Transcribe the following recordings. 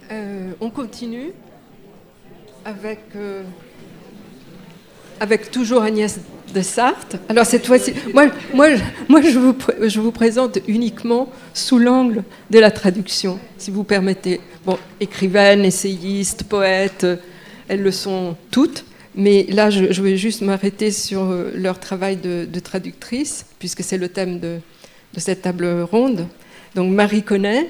On continue avec toujours Agnès de Sarthe. Alors cette fois-ci, je vous présente uniquement sous l'angle de la traduction, si vous permettez. Bon, écrivaine, essayiste, poète, elles le sont toutes. Mais là, je vais juste m'arrêter sur leur travail de traductrice, puisque c'est le thème de cette table ronde. Donc Marie Connet,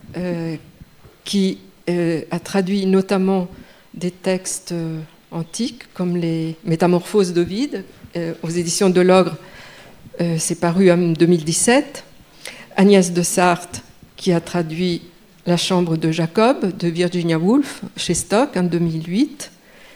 qui a traduit notamment des textes antiques, comme les Métamorphoses d'Ovide, aux éditions de l'Ogre, c'est paru en 2017. Agnès de Sarthe, qui a traduit La Chambre de Jacob, de Virginia Woolf, chez Stock, en 2008.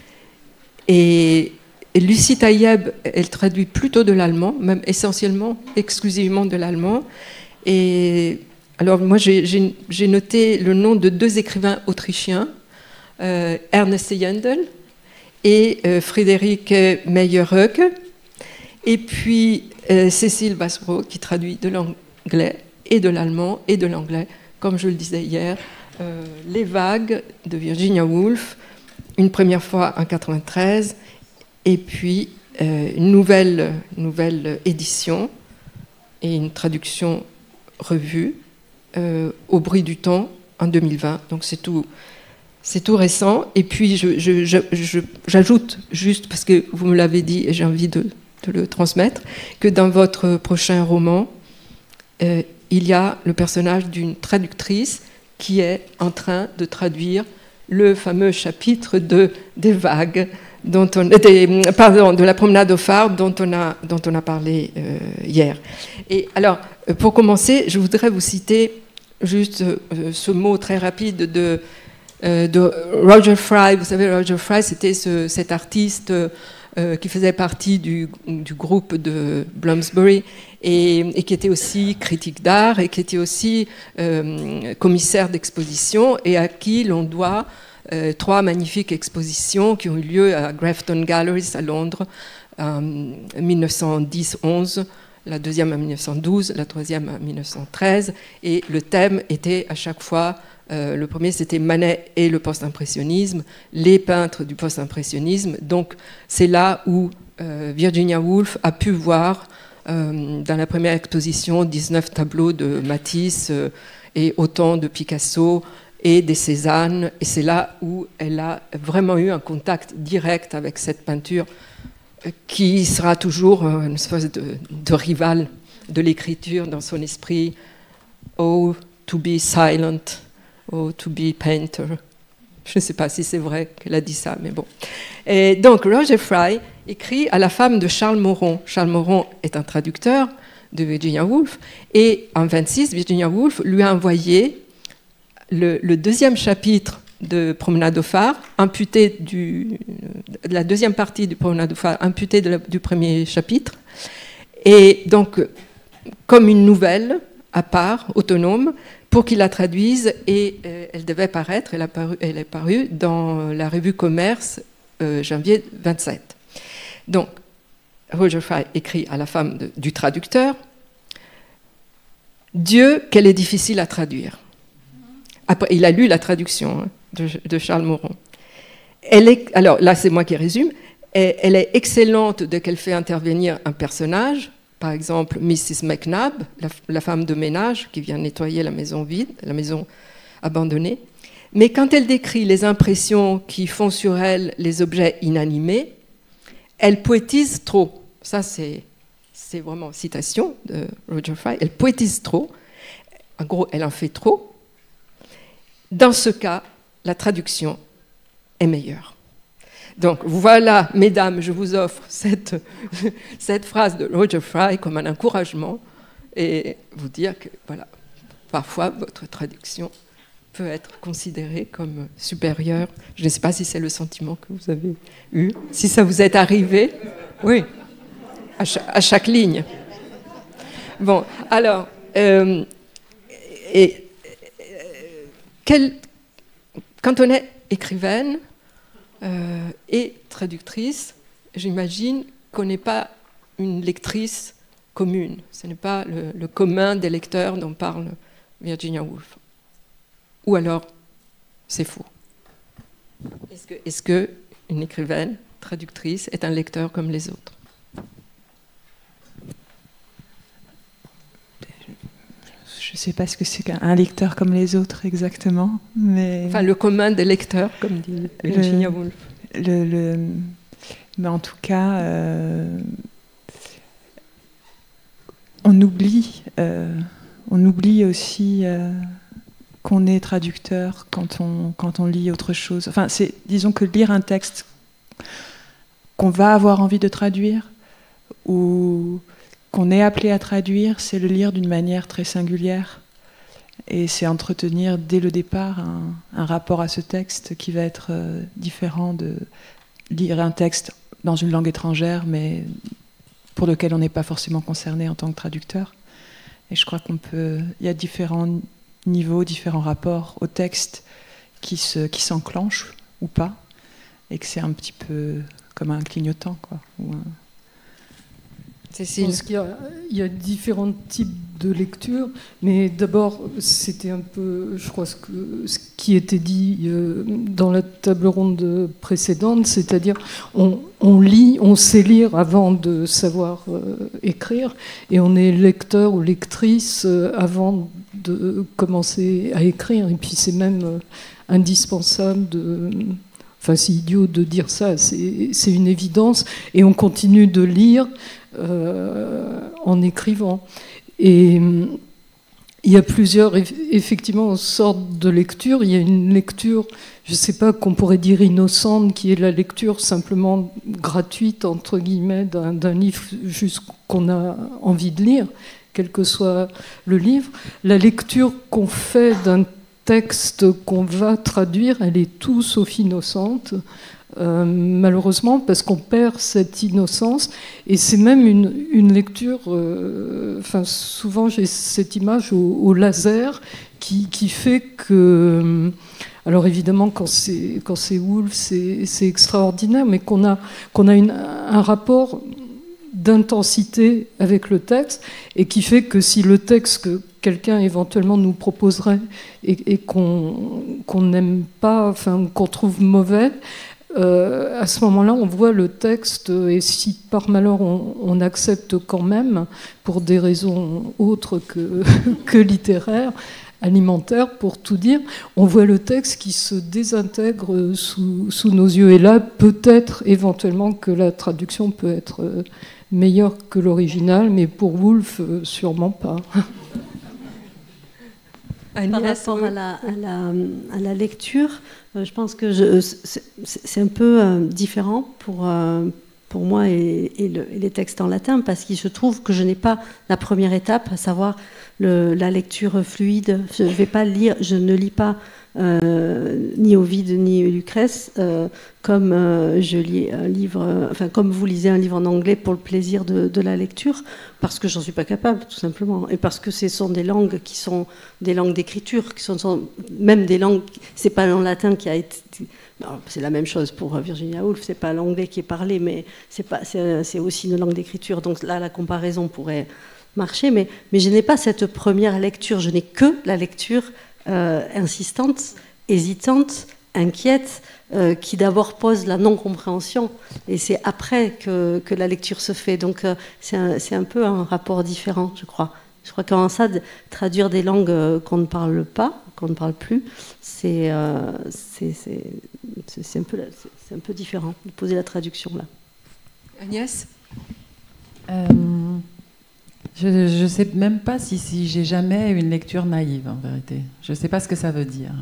Et Lucie Taïeb, elle traduit plutôt de l'allemand, même essentiellement, exclusivement de l'allemand. Et alors moi, j'ai noté le nom de deux écrivains autrichiens, Ernest Jandl et Friederike Meyer-Röcke, et puis Cécile Basbro, qui traduit de l'anglais et de l'allemand et de l'anglais, comme je le disais hier, Les Vagues de Virginia Woolf, une première fois en 1993, et puis une nouvelle édition et une traduction revue, Au bruit du temps, en 2020. Donc c'est tout récent. Et puis j'ajoute, juste parce que vous me l'avez dit et j'ai envie de le transmettre, que dans votre prochain roman, il y a le personnage d'une traductrice qui est en train de traduire le fameux chapitre des vagues, de la promenade au phare dont on a parlé hier. Et alors, pour commencer, je voudrais vous citer juste ce mot très rapide de Roger Fry. Vous savez, Roger Fry, c'était cet artiste qui faisait partie du groupe de Bloomsbury et qui était aussi critique d'art et qui était aussi commissaire d'exposition et à qui l'on doit 3 magnifiques expositions qui ont eu lieu à Grafton Galleries à Londres en 1910-11, la deuxième en 1912, la troisième en 1913, et le thème était à chaque fois, le premier c'était Manet et le post-impressionnisme, les peintres du post-impressionnisme. Donc c'est là où Virginia Woolf a pu voir dans la première exposition 19 tableaux de Matisse et autant de Picasso et des Cézanne, et c'est là où elle a vraiment eu un contact direct avec cette peinture qui sera toujours une espèce de rival de l'écriture dans son esprit. Oh, to be silent, oh, to be painter. Je ne sais pas si c'est vrai qu'elle a dit ça, mais bon. Et donc, Roger Fry écrit à la femme de Charles Moron. Charles Moron est un traducteur de Virginia Woolf, et en 1926, Virginia Woolf lui a envoyé le deuxième chapitre de Promenade au phare, imputé de la deuxième partie du Promenade au phare, imputé du premier chapitre, et donc comme une nouvelle à part, autonome, pour qu'il la traduise, et elle devait paraître, elle est parue dans la revue Commerce janvier 27. Donc, Roger Fry écrit à la femme du traducteur: Dieu, qu'elle est difficile à traduire. Après, il a lu la traduction de Charles Moron. Alors là, c'est moi qui résume. Elle est excellente dès qu'elle fait intervenir un personnage, par exemple Mrs. McNabb, la femme de ménage qui vient nettoyer la maison vide, la maison abandonnée. Mais quand elle décrit les impressions qui font sur elle les objets inanimés, elle poétise trop. Ça, c'est vraiment citation de Roger Fry. Elle poétise trop. En gros, elle en fait trop. Dans ce cas, la traduction est meilleure. Donc voilà, mesdames, je vous offre cette phrase de Roger Fry comme un encouragement et vous dire que voilà, parfois votre traduction peut être considérée comme supérieure. Je ne sais pas si c'est le sentiment que vous avez eu, si ça vous est arrivé. Oui, à chaque ligne. Bon, alors, quand on est écrivaine et traductrice, j'imagine qu'on n'est pas une lectrice commune. Ce n'est pas le commun des lecteurs dont parle Virginia Woolf. Ou alors, c'est faux. Est-ce que une écrivaine, traductrice, est un lecteur comme les autres? Je ne sais pas ce que c'est qu'un lecteur comme les autres exactement, mais... Enfin, le commun des lecteurs, comme dit Virginia Woolf. Mais en tout cas, on oublie aussi qu'on est traducteur quand on lit autre chose. Enfin, disons que lire un texte qu'on va avoir envie de traduire ou qu'on est appelé à traduire, c'est le lire d'une manière très singulière. Et c'est entretenir dès le départ un rapport à ce texte qui va être différent de lire un texte dans une langue étrangère, mais pour lequel on n'est pas forcément concerné en tant que traducteur. Et je crois il y a différents niveaux, différents rapports au texte qui s'enclenchent ou pas, et que c'est un petit peu comme un clignotant, quoi. Je pense qu'il y a différents types de lecture, mais d'abord, c'était un peu, je crois, ce qui était dit dans la table ronde précédente, c'est-à-dire on lit, on sait lire avant de savoir écrire, et on est lecteur ou lectrice avant de commencer à écrire, et puis c'est même indispensable de... Enfin, c'est idiot de dire ça, c'est une évidence, et on continue de lire en écrivant. Et il y a plusieurs, effectivement, sortes de lectures. Il y a une lecture, je ne sais pas, qu'on pourrait dire innocente, qui est la lecture simplement gratuite, entre guillemets, d'un livre juste qu'on a envie de lire, quel que soit le livre. La lecture qu'on fait d'un texte qu'on va traduire, elle est tout sauf innocente, malheureusement, parce qu'on perd cette innocence, et c'est même une lecture, enfin, souvent j'ai cette image au laser qui fait que, alors évidemment quand c'est Woolf c'est extraordinaire, mais qu'on a un rapport d'intensité avec le texte, et qui fait que si le texte que quelqu'un éventuellement nous proposerait et qu'on n'aime pas, enfin qu'on trouve mauvais, à ce moment-là, on voit le texte, et si par malheur on accepte quand même, pour des raisons autres que littéraires, alimentaires, pour tout dire, on voit le texte qui se désintègre sous nos yeux. Et là, peut-être éventuellement que la traduction peut être meilleure que l'original, mais pour Woolf, sûrement pas. Par rapport à la lecture, je pense que c'est un peu différent pour moi et les textes en latin, parce que je trouve que je n'ai pas la première étape, à savoir la lecture fluide. Je ne lis pas ni Ovide ni Lucrèce comme je lis un livre, enfin comme vous lisez un livre en anglais pour le plaisir de la lecture, parce que j'en suis pas capable, tout simplement, et parce que ce sont des langues qui sont des langues d'écriture, qui sont même des langues. C'est pas en latin qui a été. C'est la même chose pour Virginia Woolf, c'est pas l'anglais qui est parlé, mais c'est aussi une langue d'écriture. Donc là, la comparaison pourrait marcher, mais je n'ai pas cette première lecture. Je n'ai que la lecture insistante, hésitante, inquiète, qui d'abord pose la non-compréhension, et c'est après que la lecture se fait. Donc c'est un peu un rapport différent, je crois. Je crois qu'en ça, traduire des langues qu'on ne parle pas, qu'on ne parle plus, c'est un peu différent de poser la traduction là. Agnès ? Je ne sais même pas si j'ai jamais une lecture naïve, en vérité. Je ne sais pas ce que ça veut dire.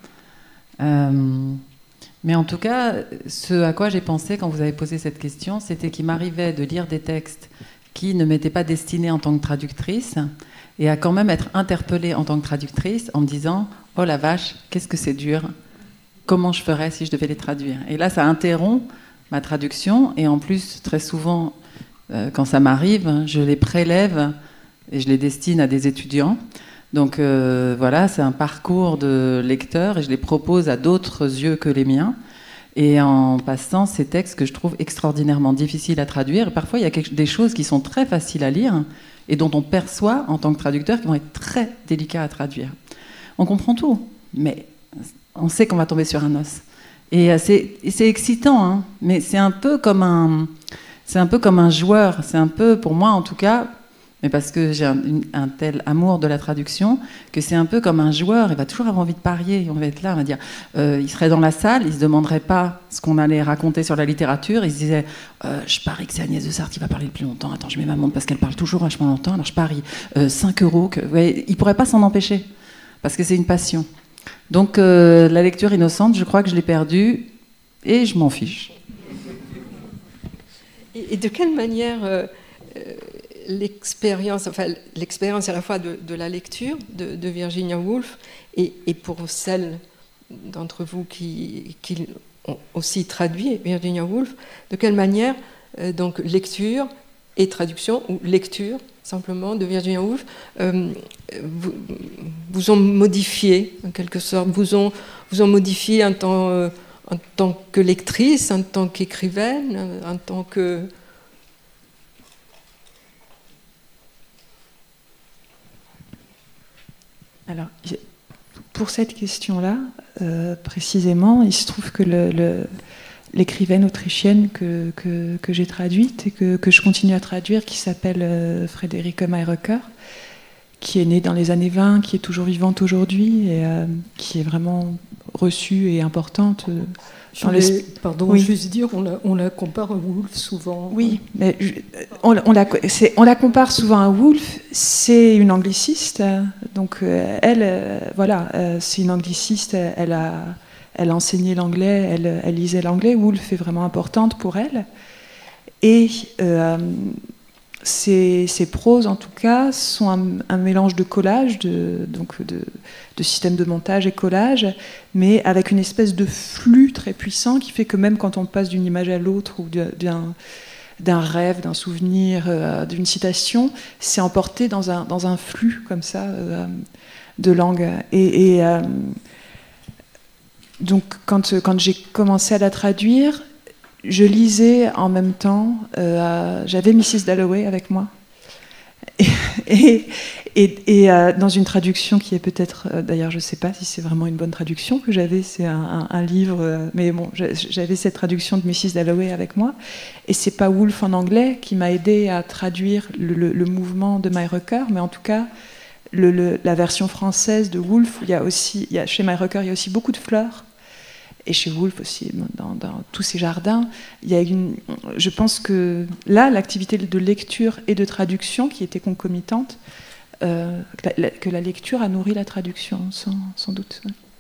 Mais en tout cas, ce à quoi j'ai pensé quand vous avez posé cette question, c'était qu'il m'arrivait de lire des textes qui ne m'étaient pas destinés en tant que traductrice, et à quand même être interpellée en tant que traductrice en me disant « Oh la vache, qu'est-ce que c'est dur, comment je ferais si je devais les traduire ?» Et là, ça interrompt ma traduction, et en plus, très souvent, quand ça m'arrive, je les prélève et je les destine à des étudiants. Donc voilà, c'est un parcours de lecteur, et je les propose à d'autres yeux que les miens. Et en passant ces textes que je trouve extraordinairement difficiles à traduire, et parfois il y a des choses qui sont très faciles à lire et dont on perçoit en tant que traducteur qui vont être très délicats à traduire. On comprend tout, mais on sait qu'on va tomber sur un os. Et c'est excitant, hein, mais c'est un peu comme un joueur. C'est un peu, pour moi en tout cas, mais parce que j'ai un tel amour de la traduction, que c'est un peu comme un joueur. Il va toujours avoir envie de parier. On va être là, on va dire. Il serait dans la salle, il se demanderait pas ce qu'on allait raconter sur la littérature. Il se disait, je parie que c'est Agnès de Sarthe qui va parler le plus longtemps. Attends, je mets ma montre parce qu'elle parle toujours vachement longtemps. Alors je parie 5 €. Ouais, il pourrait pas s'en empêcher parce que c'est une passion. Donc la lecture innocente, je crois que je l'ai perdue et je m'en fiche. Et de quelle manière l'expérience à la fois de la lecture de Virginia Woolf et pour celles d'entre vous qui ont aussi traduit Virginia Woolf, de quelle manière donc lecture et traduction, ou lecture simplement de Virginia Woolf, vous ont modifié en quelque sorte, vous ont modifié en tant que lectrice, en tant qu'écrivaine, en tant que... Alors, pour cette question-là, précisément, il se trouve que l'écrivaine autrichienne que j'ai traduite et que je continue à traduire, qui s'appelle Friederike Mayröcker, qui est née dans les années 20, qui est toujours vivante aujourd'hui et qui est vraiment reçue et importante. Pardon, oui. Juste dire, on la compare à Woolf souvent. Oui, mais on la compare souvent à Woolf. C'est une angliciste, donc voilà, c'est une angliciste. Elle a enseigné l'anglais, elle lisait l'anglais. Woolf est vraiment importante pour elle. Et ses proses, en tout cas, sont un mélange de collage, de système de montage et collage, mais avec une espèce de flux très puissant qui fait que même quand on passe d'une image à l'autre ou d'un rêve, d'un souvenir, d'une citation, c'est emporté dans un flux comme ça de langue. Donc quand j'ai commencé à la traduire, je lisais en même temps, j'avais Mrs. Dalloway avec moi, et dans une traduction qui est peut-être, d'ailleurs je ne sais pas si c'est vraiment une bonne traduction que j'avais, c'est un livre, mais bon, j'avais cette traduction de Mrs. Dalloway avec moi, et c'est pas Woolf en anglais qui m'a aidé à traduire le mouvement de Mayröcker, mais en tout cas la version française de Woolf, chez Mayröcker il y a aussi beaucoup de fleurs. Et chez Woolf aussi, dans tous ces jardins, je pense que là, l'activité de lecture et de traduction, qui était concomitante, que la lecture a nourri la traduction, sans doute.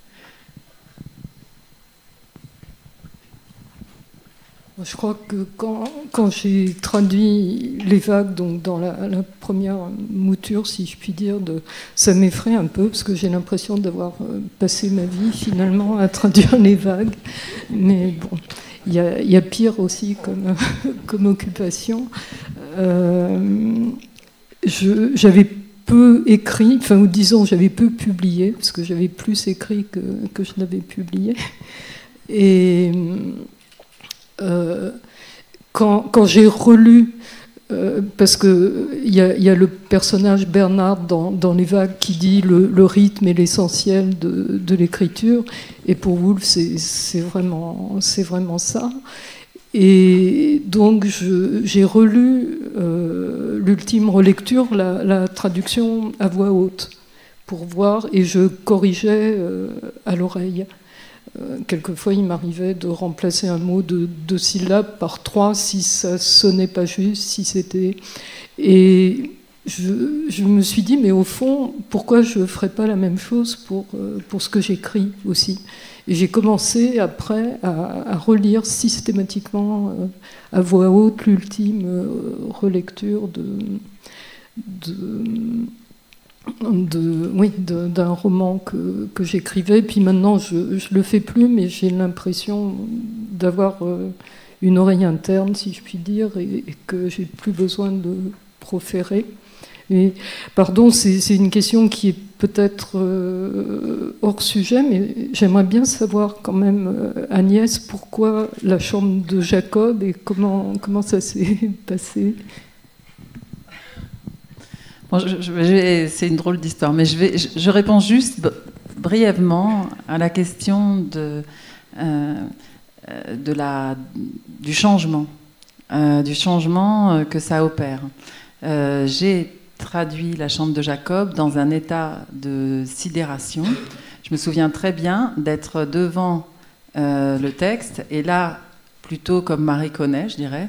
Je crois que quand j'ai traduit Les Vagues, donc dans la première mouture, si je puis dire, ça m'effraie un peu, parce que j'ai l'impression d'avoir passé ma vie finalement à traduire Les Vagues. Mais bon, il y a pire aussi comme occupation. J'avais peu écrit, ou disons, j'avais peu publié, parce que j'avais plus écrit que je n'avais publié. Et... quand j'ai relu, parce qu'il y a le personnage Bernard dans Les Vagues qui dit le rythme est l'essentiel de l'écriture, et pour Woolf c'est vraiment ça. Et donc j'ai relu l'ultime relecture, la traduction à voix haute, pour voir, et je corrigeais à l'oreille. Quelquefois, il m'arrivait de remplacer un mot de 2 syllabes par 3 si ça sonnait pas juste, si c'était... Et je me suis dit, mais au fond, pourquoi je ne ferais pas la même chose pour ce que j'écris aussi? Et j'ai commencé après à relire systématiquement à voix haute l'ultime relecture d'un roman que j'écrivais. Puis maintenant, je le fais plus, mais j'ai l'impression d'avoir une oreille interne, si je puis dire, et que j'ai plus besoin de proférer. Et, pardon, c'est une question qui est peut-être hors sujet, mais j'aimerais bien savoir quand même, Agnès, pourquoi la chambre de Jacob et comment ça s'est passé? Bon, c'est une drôle d'histoire, mais je réponds juste brièvement à la question du changement que ça opère. J'ai traduit La Chambre de Jacob dans un état de sidération. Je me souviens très bien d'être devant le texte, et là, plutôt comme Marie Connet, je dirais.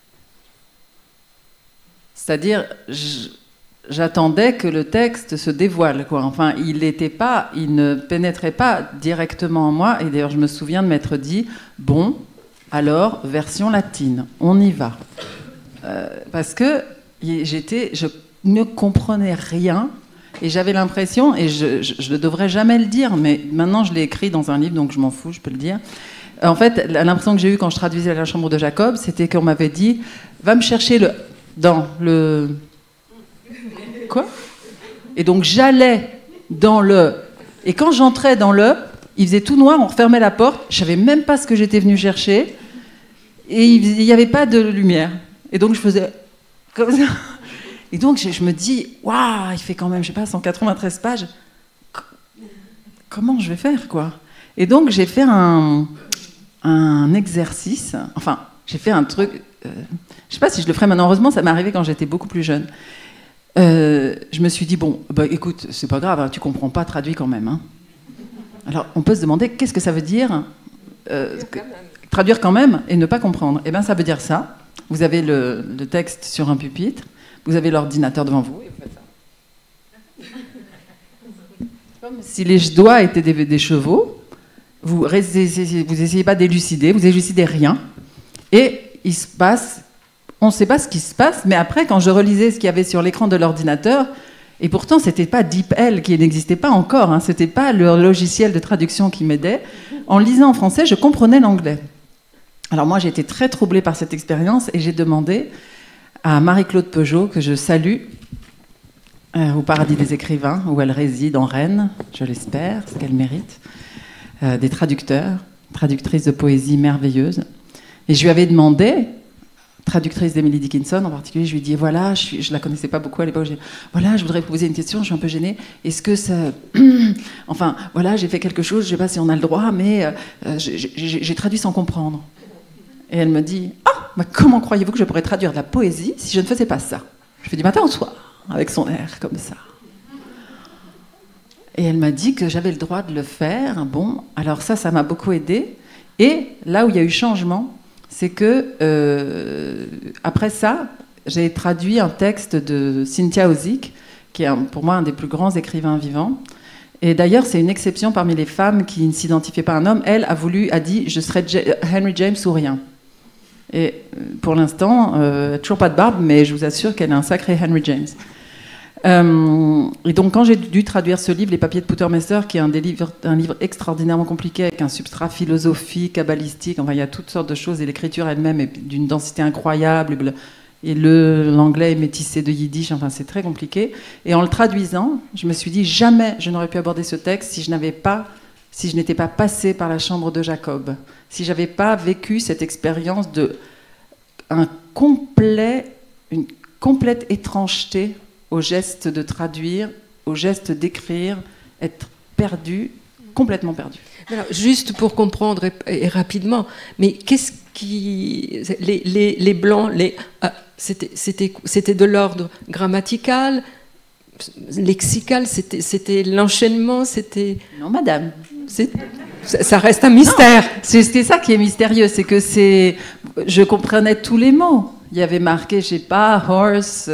C'est-à-dire, j'attendais que le texte se dévoile, quoi. Enfin, il ne pénétrait pas directement en moi, et d'ailleurs, je me souviens de m'être dit, bon, alors, version latine, on y va. Parce que je ne comprenais rien, et j'avais l'impression, et je ne devrais jamais le dire, mais maintenant je l'ai écrit dans un livre, donc je m'en fous, je peux le dire. En fait, l'impression que j'ai eue quand je traduisais La Chambre de Jacob, c'était qu'on m'avait dit, va me chercher dans le... Quoi ? Et donc j'allais dans le... Et quand j'entrais dans le, il faisait tout noir, on refermait la porte, je savais même pas ce que j'étais venue chercher, et il n'y avait pas de lumière. Et donc je faisais comme ça. Et donc je me dis, waouh, il fait quand même, je sais pas, 193 pages. Comment je vais faire, quoi ? Et donc j'ai fait un exercice, enfin, j'ai fait un truc, je sais pas si je le ferai maintenant, heureusement ça m'est arrivé quand j'étais beaucoup plus jeune. Je me suis dit, bon, bah, écoute, c'est pas grave, hein, tu comprends pas, traduis quand même. Hein. Alors on peut se demander, qu'est-ce que ça veut dire traduire quand même et ne pas comprendre ? Eh bien ça veut dire ça, vous avez le texte sur un pupitre, vous avez l'ordinateur devant vous, et vous faites ça. Comme si les doigts étaient des chevaux, vous essayez pas d'élucider, vous élucidez rien, et il se passe, on ne sait pas ce qui se passe, mais après, quand je relisais ce qu'il y avait sur l'écran de l'ordinateur, et pourtant, c'était pas DeepL qui n'existait pas encore, hein, c'était pas le logiciel de traduction qui m'aidait, en lisant en français, je comprenais l'anglais. Alors moi, j'ai été très troublée par cette expérience, et j'ai demandé à Marie-Claude Peugeot, que je salue, au Paradis des écrivains, où elle réside en Rennes, je l'espère, ce qu'elle mérite, des traductrices de poésie merveilleuses. Et je lui avais demandé, traductrice d'Emily Dickinson en particulier, je lui ai dit, voilà, je la connaissais pas beaucoup à l'époque, voilà, je voudrais vous poser une question, je suis un peu gênée, est-ce que ça... enfin, voilà, j'ai fait quelque chose, je sais pas si on a le droit, mais j'ai traduit sans comprendre. Et elle me dit, mais comment croyez-vous que je pourrais traduire de la poésie si je ne faisais pas ça ? Je fais du matin au soir, avec son air comme ça. Et elle m'a dit que j'avais le droit de le faire. Bon, alors ça m'a beaucoup aidée. Et là où il y a eu changement, c'est que après ça, j'ai traduit un texte de Cynthia Ozick, qui est pour moi un des plus grands écrivains vivants. Et d'ailleurs, c'est une exception parmi les femmes qui ne s'identifiaient pas à un homme. Elle a dit, je serai Henry James ou rien. Et pour l'instant, toujours pas de barbe, mais je vous assure qu'elle est un sacré Henry James. Et donc, quand j'ai dû traduire ce livre, Les Papiers de Poutermesser, qui est un livre extraordinairement compliqué, avec un substrat philosophique, kabbalistique, enfin, il y a toutes sortes de choses, et l'écriture elle-même est d'une densité incroyable, et l'anglais est métissé de yiddish, enfin, c'est très compliqué. Et en le traduisant, je me suis dit, jamais je n'aurais pu aborder ce texte si je n'étais pas passée par la Chambre de Jacob, si j'avais pas vécu cette expérience une complète étrangeté au geste de traduire, au geste d'écrire, être perdu, complètement perdu. Alors, juste pour comprendre et rapidement, mais qu'est-ce qui... Les blancs, c'était de l'ordre grammatical, lexical, c'était l'enchaînement, c'était... Non, madame. Ça reste un mystère. C'était ça qui est mystérieux, c'est que je comprenais tous les mots. Il y avait marqué, je sais pas, horse,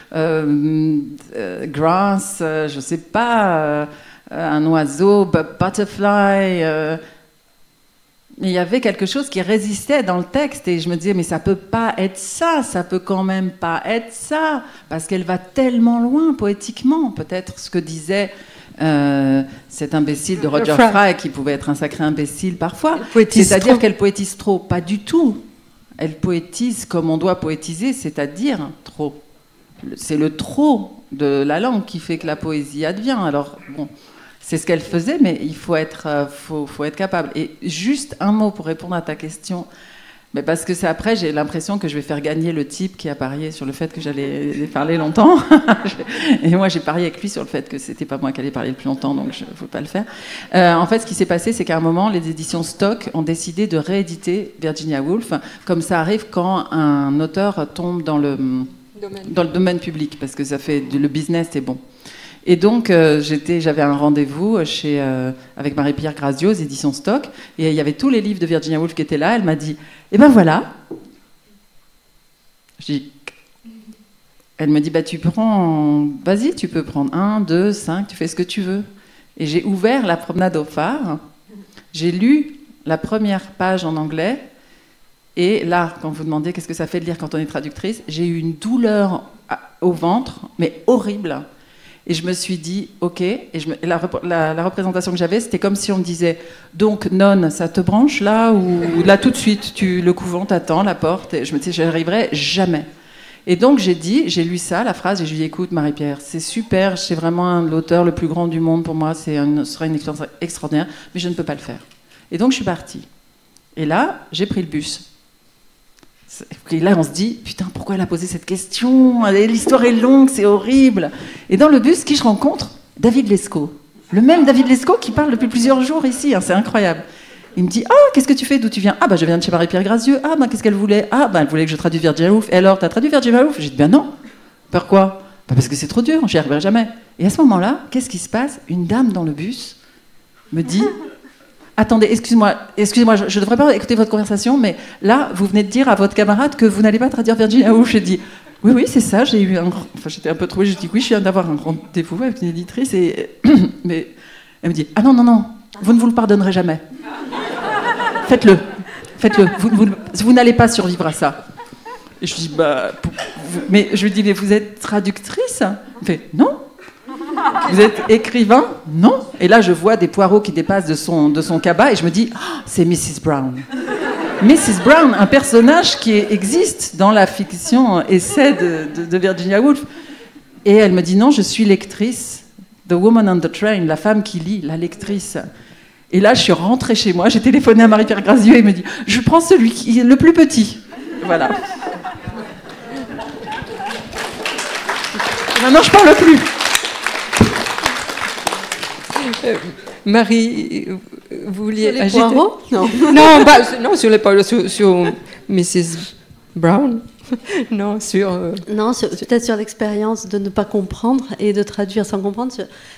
grass, je sais pas, un oiseau, butterfly. Mais il y avait quelque chose qui résistait dans le texte et je me disais, mais ça peut pas être ça, ça peut quand même pas être ça, parce qu'elle va tellement loin poétiquement. Peut-être ce que disait cet imbécile de Roger Fry, qui pouvait être un sacré imbécile parfois, c'est-à-dire qu'elle poétise trop. Pas du tout. Elle poétise comme on doit poétiser, c'est-à-dire trop. C'est le trop de la langue qui fait que la poésie advient. Alors, bon, c'est ce qu'elle faisait, mais il faut être capable. Et juste un mot pour répondre à ta question. Mais parce que c'est après, j'ai l'impression que je vais faire gagner le type qui a parié sur le fait que j'allais parler longtemps. Et moi, j'ai parié avec lui sur le fait que c'était pas moi qui allais parler le plus longtemps, donc je ne veux pas le faire. En fait, ce qui s'est passé, c'est qu'à un moment, les éditions Stock ont décidé de rééditer Virginia Woolf, comme ça arrive quand un auteur tombe dans le domaine public, parce que ça fait le business, c'est bon. Et donc, j'avais un rendez-vous avec Marie-Pierre Grazio aux éditions Stock, et il y avait tous les livres de Virginia Woolf qui étaient là. Elle m'a dit, eh ben voilà. Je dis, elle me dit, bah tu prends, vas-y, tu peux prendre 1, 2, 5, tu fais ce que tu veux. Et j'ai ouvert La promenade au phare, j'ai lu la première page en anglais, et là, quand vous demandez qu'est-ce que ça fait de lire quand on est traductrice, j'ai eu une douleur au ventre, mais horrible. Et je me suis dit, ok, et la représentation que j'avais, c'était comme si on me disait, donc nonne, ça te branche là, ou là tout de suite, le couvent t'attend, la porte, et je me disais, j'y arriverai jamais. Et donc j'ai lu ça, la phrase, et je lui ai dit, écoute Marie-Pierre, c'est super, c'est vraiment l'auteur le plus grand du monde pour moi, ce sera une expérience extraordinaire, mais je ne peux pas le faire. Et donc je suis partie. Et là, j'ai pris le bus. Et là, on se dit, putain, pourquoi elle a posé cette question? L'histoire est longue, c'est horrible. Et dans le bus, qui je rencontre? David Lescaut. Le même David Lescaut qui parle depuis plusieurs jours ici, hein, c'est incroyable. Il me dit, ah, qu'est-ce que tu fais? D'où tu viens? Ah, bah, je viens de chez Marie-Pierre Grazieux. Ah, bah, qu'est-ce qu'elle voulait? Ah, bah, elle voulait que je traduise Virginia Woolf. Et alors, t'as traduit Virginia Woolf? J'ai dit, ben non. Pourquoi? Bah, parce que c'est trop dur, j'y arriverai jamais. Et à ce moment-là, qu'est-ce qui se passe? Une dame dans le bus me dit... Attendez, excusez-moi, je ne devrais pas écouter votre conversation, mais là, vous venez de dire à votre camarade que vous n'allez pas traduire Virginia Woolf. J'ai dit, oui, c'est ça, j'étais un peu troublée, j'ai dit, oui, je viens d'avoir un rendez-vous avec une éditrice, mais elle me dit, ah non, vous ne vous le pardonnerez jamais. Faites-le, vous n'allez pas survivre à ça. Et je lui dis, mais je lui dis, mais vous êtes traductrice? Elle me fait, non. Vous êtes écrivain? Non. Et là, je vois des poireaux qui dépassent de son cabas et je me dis, oh, c'est Mrs. Brown. Mrs. Brown, un personnage qui existe dans la fiction essai de Virginia Woolf. Et elle me dit, non, je suis lectrice. The Woman on the Train, la femme qui lit, la lectrice. Et là, je suis rentrée chez moi, j'ai téléphoné à Marie-Pierre Grazieux et elle me dit, je prends celui qui est le plus petit. Voilà. Et maintenant, je parle plus. Marie, vous vouliez sur les poireaux? Non, sur les poireaux, sur Mrs. Brown. Non, Non, peut-être sur l'expérience de ne pas comprendre et de traduire sans comprendre.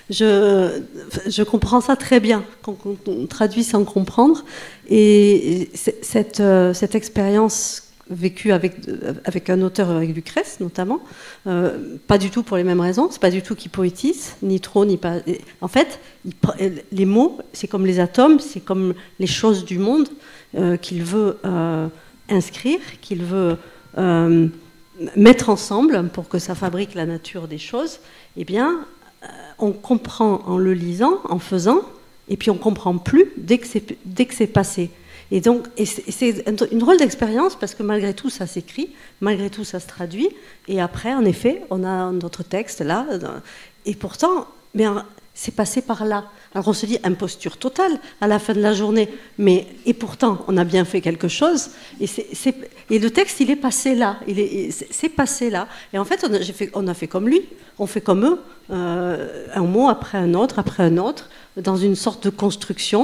Je comprends ça très bien quand on traduit sans comprendre. Et cette expérience vécue avec un auteur, avec Lucrèce notamment, pas du tout pour les mêmes raisons, c'est pas du tout qu'il poétise, ni trop, ni pas. En fait, les mots, c'est comme les atomes, c'est comme les choses du monde qu'il veut inscrire, qu'il veut mettre ensemble pour que ça fabrique la nature des choses. Eh bien, on comprend en le lisant, en faisant, et puis on comprend plus dès que c'est passé. Et donc, c'est une drôle d'expérience parce que malgré tout, ça s'écrit, malgré tout, ça se traduit. Et après, en effet, on a notre texte là. Et pourtant, c'est passé par là. Alors on se dit imposture totale à la fin de la journée. Et pourtant, on a bien fait quelque chose. Et le texte, il est passé là. C'est passé là. Et en fait, on a fait comme lui. On fait comme eux. Un mot après un autre, dans une sorte de construction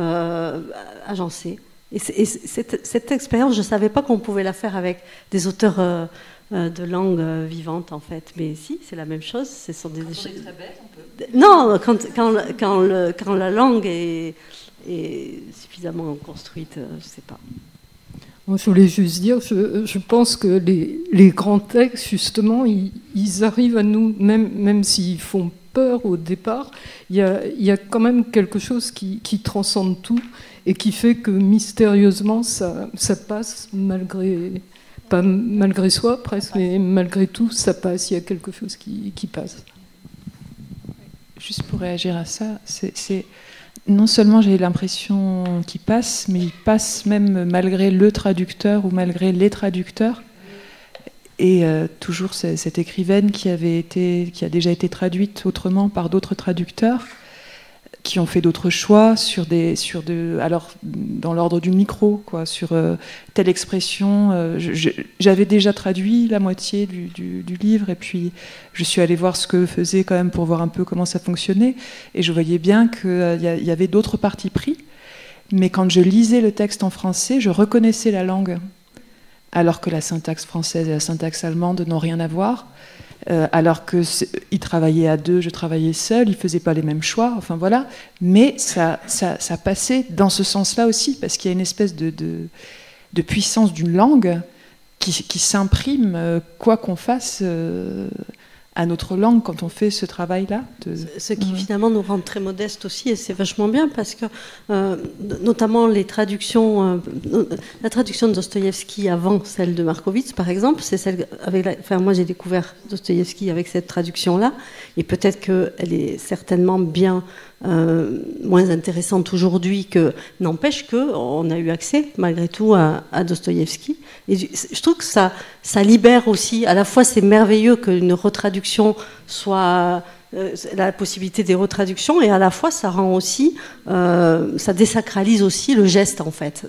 agencée. Et cette expérience, je ne savais pas qu'on pouvait la faire avec des auteurs de langue vivante, en fait. Mais si, c'est la même chose. Ce sont des... Quand on est très bête, on peut. Non, quand la langue est suffisamment construite, je ne sais pas. Moi, je voulais juste dire, je pense que les grands textes, justement, ils arrivent à nous, même s'ils font peur au départ, il y a quand même quelque chose qui transcende tout et qui fait que mystérieusement ça passe pas malgré soi presque, mais malgré tout ça passe, il y a quelque chose qui passe. Juste pour réagir à ça, c'est non seulement j'ai l'impression qu'il passe, mais il passe même malgré le traducteur ou malgré les traducteurs. Et toujours cette écrivaine qui a déjà été traduite autrement par d'autres traducteurs, qui ont fait d'autres choix alors dans l'ordre du micro, quoi, sur telle expression. J'avais déjà traduit la moitié du livre, et puis je suis allée voir ce que faisait quand même pour voir un peu comment ça fonctionnait, et je voyais bien qu'il y avait d'autres partis pris, mais quand je lisais le texte en français, je reconnaissais la langue, alors que la syntaxe française et la syntaxe allemande n'ont rien à voir. Alors qu'ils travaillaient à deux, je travaillais seule, ils ne faisaient pas les mêmes choix, enfin voilà. Mais ça passait dans ce sens-là aussi, parce qu'il y a une espèce de puissance d'une langue qui s'imprime, quoi qu'on fasse à notre langue quand on fait ce travail-là. Ce qui finalement nous rend très modestes aussi, et c'est vachement bien, parce que notamment les traductions, la traduction de Dostoïevski avant celle de Markovitch, par exemple, c'est celle avec moi j'ai découvert Dostoïevski avec cette traduction-là, et peut-être qu'elle est certainement bien moins intéressante aujourd'hui, que n'empêche qu'on a eu accès malgré tout à Dostoïevski. Et je trouve que ça libère aussi, à la fois c'est merveilleux qu'une retraduction soit la possibilité des retraductions, et à la fois ça rend aussi, ça désacralise aussi le geste en fait.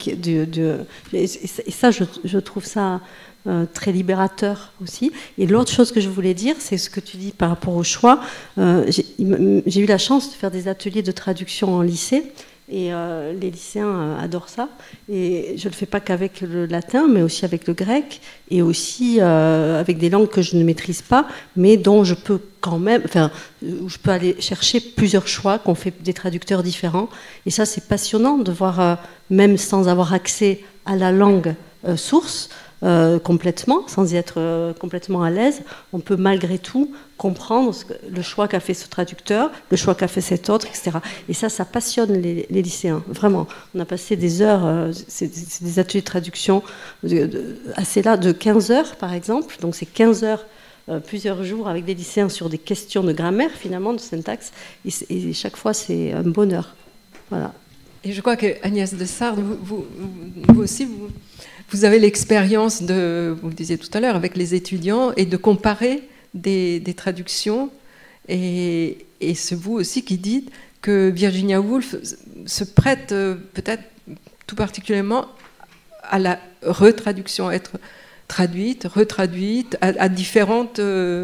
Et ça je trouve ça très libérateur aussi. Et l'autre chose que je voulais dire, c'est ce que tu dis par rapport au choix. J'ai eu la chance de faire des ateliers de traduction en lycée, et les lycéens adorent ça. Et je ne le fais pas qu'avec le latin, mais aussi avec le grec, et aussi avec des langues que je ne maîtrise pas, mais dont je peux quand même, où je peux aller chercher plusieurs choix, qu'on fait des traducteurs différents. Et ça, c'est passionnant de voir, même sans avoir accès à la langue source, complètement, sans y être complètement à l'aise, on peut malgré tout comprendre le choix qu'a fait ce traducteur, le choix qu'a fait cet autre, etc. Et ça passionne les lycéens, vraiment. On a passé des heures, c'est des ateliers de traduction assez là, de 15 heures par exemple, donc c'est 15 heures, plusieurs jours avec des lycéens sur des questions de grammaire, finalement, de syntaxe, et chaque fois c'est un bonheur. Voilà. Et je crois que Agnès de Sardes, vous aussi, vous avez l'expérience vous le disiez tout à l'heure, avec les étudiants, et de comparer des traductions. Et c'est vous aussi qui dites que Virginia Woolf se prête peut-être tout particulièrement à la retraduction, être traduite, retraduite, à différentes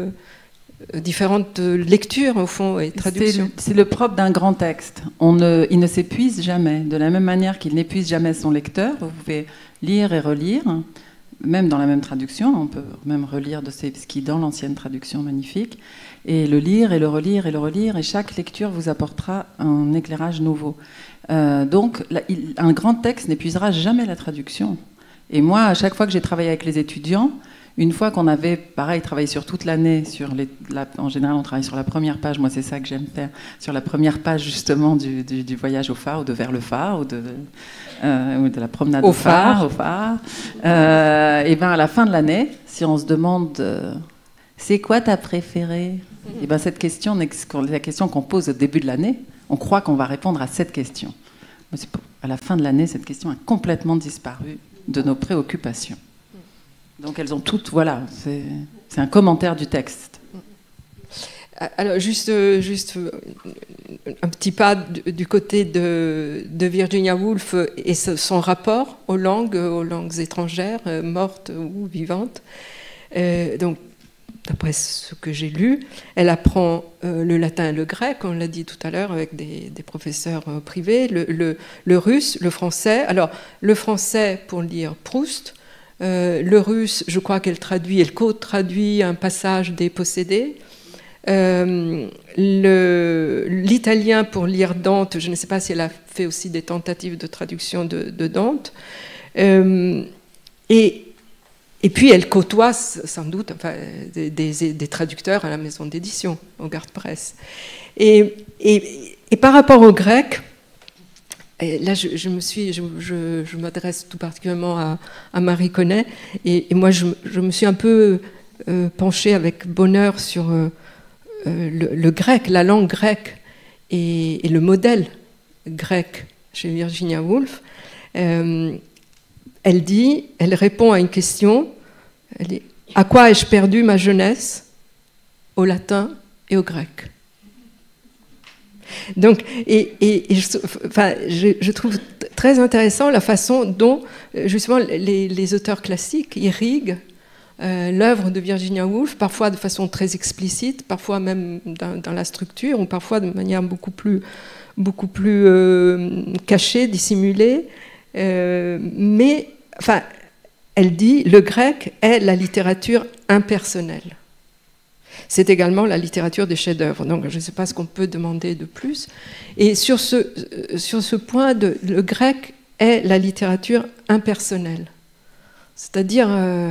lectures, au fond, et traductions. C'est le propre d'un grand texte. Il ne s'épuise jamais. De la même manière qu'il n'épuise jamais son lecteur, vous pouvez lire et relire, même dans la même traduction. On peut même relire Dostoïevski dans l'ancienne traduction magnifique, et le lire et le relire et le relire, et chaque lecture vous apportera un éclairage nouveau. Donc, un grand texte n'épuisera jamais la traduction. Et moi, à chaque fois que j'ai travaillé avec les étudiants, une fois qu'on avait, pareil, travaillé sur toute l'année, en général on travaille sur la première page, moi c'est ça que j'aime faire, sur la première page justement du voyage au phare, ou de vers le phare, ou de la promenade au phare. Et bien à la fin de l'année, si on se demande c'est quoi ta préférée, et ben cette question, la question qu'on pose au début de l'année, on croit qu'on va répondre à cette question. Mais à la fin de l'année, cette question a complètement disparu de nos préoccupations. Donc elles ont toutes, voilà, c'est un commentaire du texte. Alors juste un petit pas du côté de Virginia Woolf et son rapport aux langues étrangères, mortes ou vivantes. Donc, d'après ce que j'ai lu, elle apprend le latin et le grec, on l'a dit tout à l'heure, avec des professeurs privés, le russe, le français. Alors, le français pour lire Proust. Le russe, je crois qu'elle co-traduit un passage des Possédés. L'italien pour lire Dante, je ne sais pas si elle a fait aussi des tentatives de traduction de Dante. Et puis elle côtoie sans doute des traducteurs à la maison d'édition, au Garde-Presse. Et par rapport au grec, et là, je m'adresse tout particulièrement à Marie Connet, et moi, je me suis un peu penchée avec bonheur sur le grec, la langue grecque, et le modèle grec chez Virginia Woolf. Elle répond à une question, elle dit « À quoi ai-je perdu ma jeunesse ? Au latin et au grec ?» Donc, je trouve très intéressant la façon dont, justement, les auteurs classiques irriguent l'œuvre de Virginia Woolf, parfois de façon très explicite, parfois même dans la structure, ou parfois de manière beaucoup plus cachée, dissimulée. Mais, enfin, elle dit, le grec est la littérature impersonnelle. C'est également la littérature des chefs-d'œuvre. Donc, je ne sais pas ce qu'on peut demander de plus. Et sur ce point, le grec est la littérature impersonnelle. C'est-à-dire,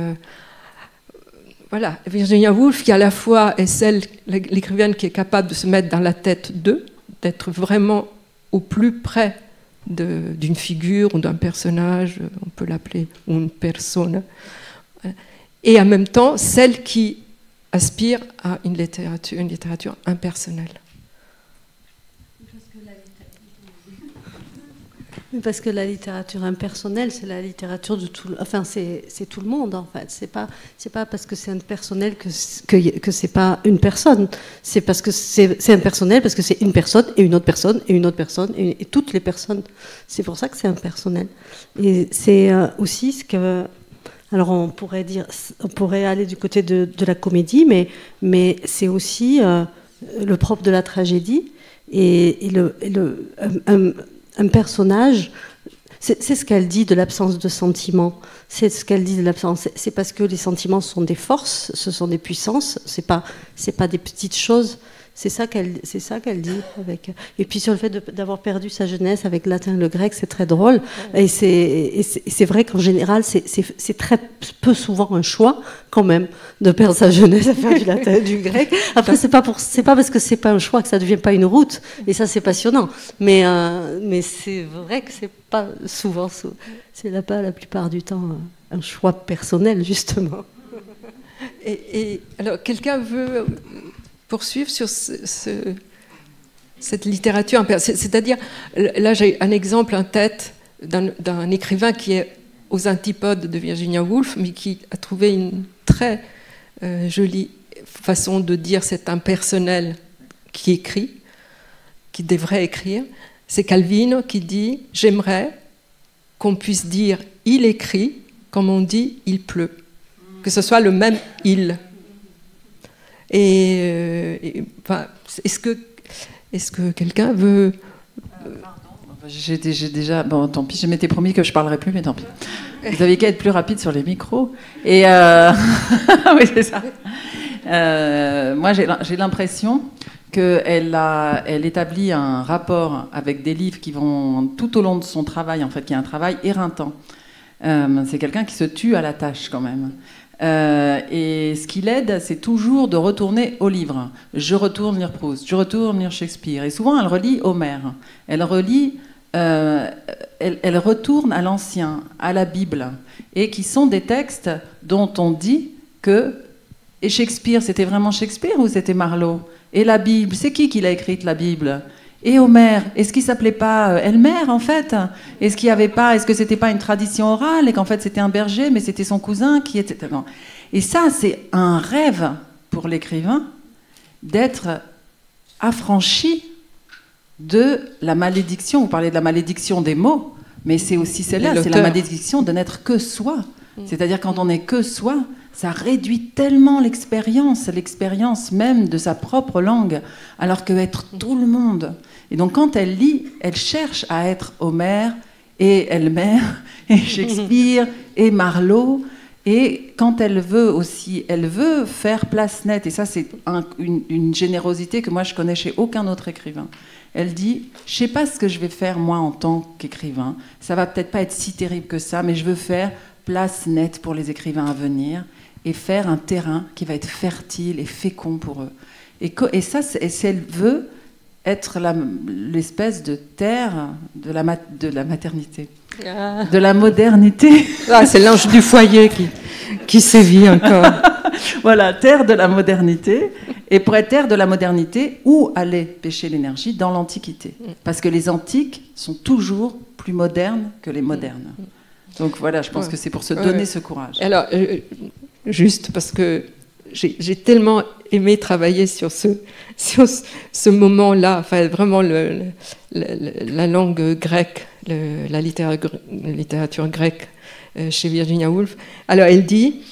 voilà, Virginia Woolf, qui à la fois est l'écrivaine qui est capable de se mettre dans la tête d'eux, d'être vraiment au plus près d'une figure ou d'un personnage, on peut l'appeler, ou une personne, et en même temps, celle qui aspire à une littérature impersonnelle. Parce que la littérature impersonnelle, c'est la littérature de tout, enfin c'est tout le monde en fait. C'est pas parce que c'est impersonnel que c'est pas une personne. C'est parce que c'est impersonnel parce que c'est une personne et une autre personne et une autre personne et toutes les personnes. C'est pour ça que c'est impersonnel. Et c'est aussi ce que, alors on pourrait aller du côté de la comédie, mais c'est aussi le propre de la tragédie et un personnage, c'est ce qu'elle dit de l'absence de sentiments. C'est ce qu'elle dit de l'absence. C'est parce que les sentiments sont des forces, ce sont des puissances. C'est pas des petites choses. C'est ça qu'elle dit avec. Et puis sur le fait d'avoir perdu sa jeunesse avec le latin et le grec, c'est très drôle. Et c'est vrai qu'en général, c'est très peu souvent un choix quand même de perdre sa jeunesse à faire du latin et du grec. Après, c'est pas parce que c'est pas un choix que ça devient pas une route. Et ça, c'est passionnant. Mais c'est vrai que c'est pas souvent, c'est pas la plupart du temps un choix personnel justement. Et alors, quelqu'un veut poursuivre sur cette littérature, c'est-à-dire, là j'ai un exemple en tête d'un écrivain qui est aux antipodes de Virginia Woolf, mais qui a trouvé une très jolie façon de dire cet impersonnel qui écrit, qui devrait écrire. C'est Calvino qui dit « J'aimerais qu'on puisse dire « il écrit » comme on dit « il pleut », que ce soit le même « il ». Enfin, est-ce que quelqu'un veut... J'ai déjà... Bon, tant pis, je m'étais promis que je ne parlerais plus, mais tant pis. Vous avez qu'à être plus rapide sur les micros. Et oui, c'est ça. Moi, j'ai l'impression qu'elle établit un rapport avec des livres qui vont tout au long de son travail, en fait, qui est un travail éreintant. C'est quelqu'un qui se tue à la tâche, quand même. Et ce qui l'aide, c'est toujours de retourner au livre. Je retourne lire Proust, je retourne lire Shakespeare. Et souvent, elle relit Homère. Elle retourne à l'Ancien, à la Bible, et qui sont des textes dont on dit que... Et Shakespeare, c'était vraiment Shakespeare ou c'était Marlowe? Et la Bible, c'est qui l'a écrite, la Bible? Et Homère, est-ce qu'il s'appelait pas Elmer en fait? Est-ce que c'était pas une tradition orale et qu'en fait c'était un berger, mais c'était son cousin qui était... Non. Et ça, c'est un rêve pour l'écrivain d'être affranchi de la malédiction. Vous parlez de la malédiction des mots, mais c'est aussi celle-là, c'est la malédiction de n'être que soi. C'est-à-dire quand on n'est que soi, ça réduit tellement l'expérience même de sa propre langue, alors que être tout le monde. Et donc quand elle lit, elle cherche à être Homère et Elmer et Shakespeare et Marlowe. Et quand elle veut aussi, elle veut faire place nette. Et ça, c'est une générosité que moi je connais chez aucun autre écrivain. Elle dit, je sais pas ce que je vais faire moi en tant qu'écrivain. Ça va peut-être pas être si terrible que ça, mais je veux faire place nette pour les écrivains à venir et faire un terrain qui va être fertile et fécond pour eux. Et ça, si elle veut être l'espèce de terre de la maternité, de la modernité. Ah, c'est l'ange du foyer qui sévit encore. Voilà, terre de la modernité. Et pour être terre de la modernité, où aller pêcher l'énergie? Dans l'Antiquité. Parce que les antiques sont toujours plus modernes que les modernes. Donc voilà, je pense que c'est pour se donner ce courage. Alors, juste parce que j'ai tellement aimé travailler sur ce moment-là, enfin vraiment la langue grecque, la littérature grecque chez Virginia Woolf. Alors elle dit,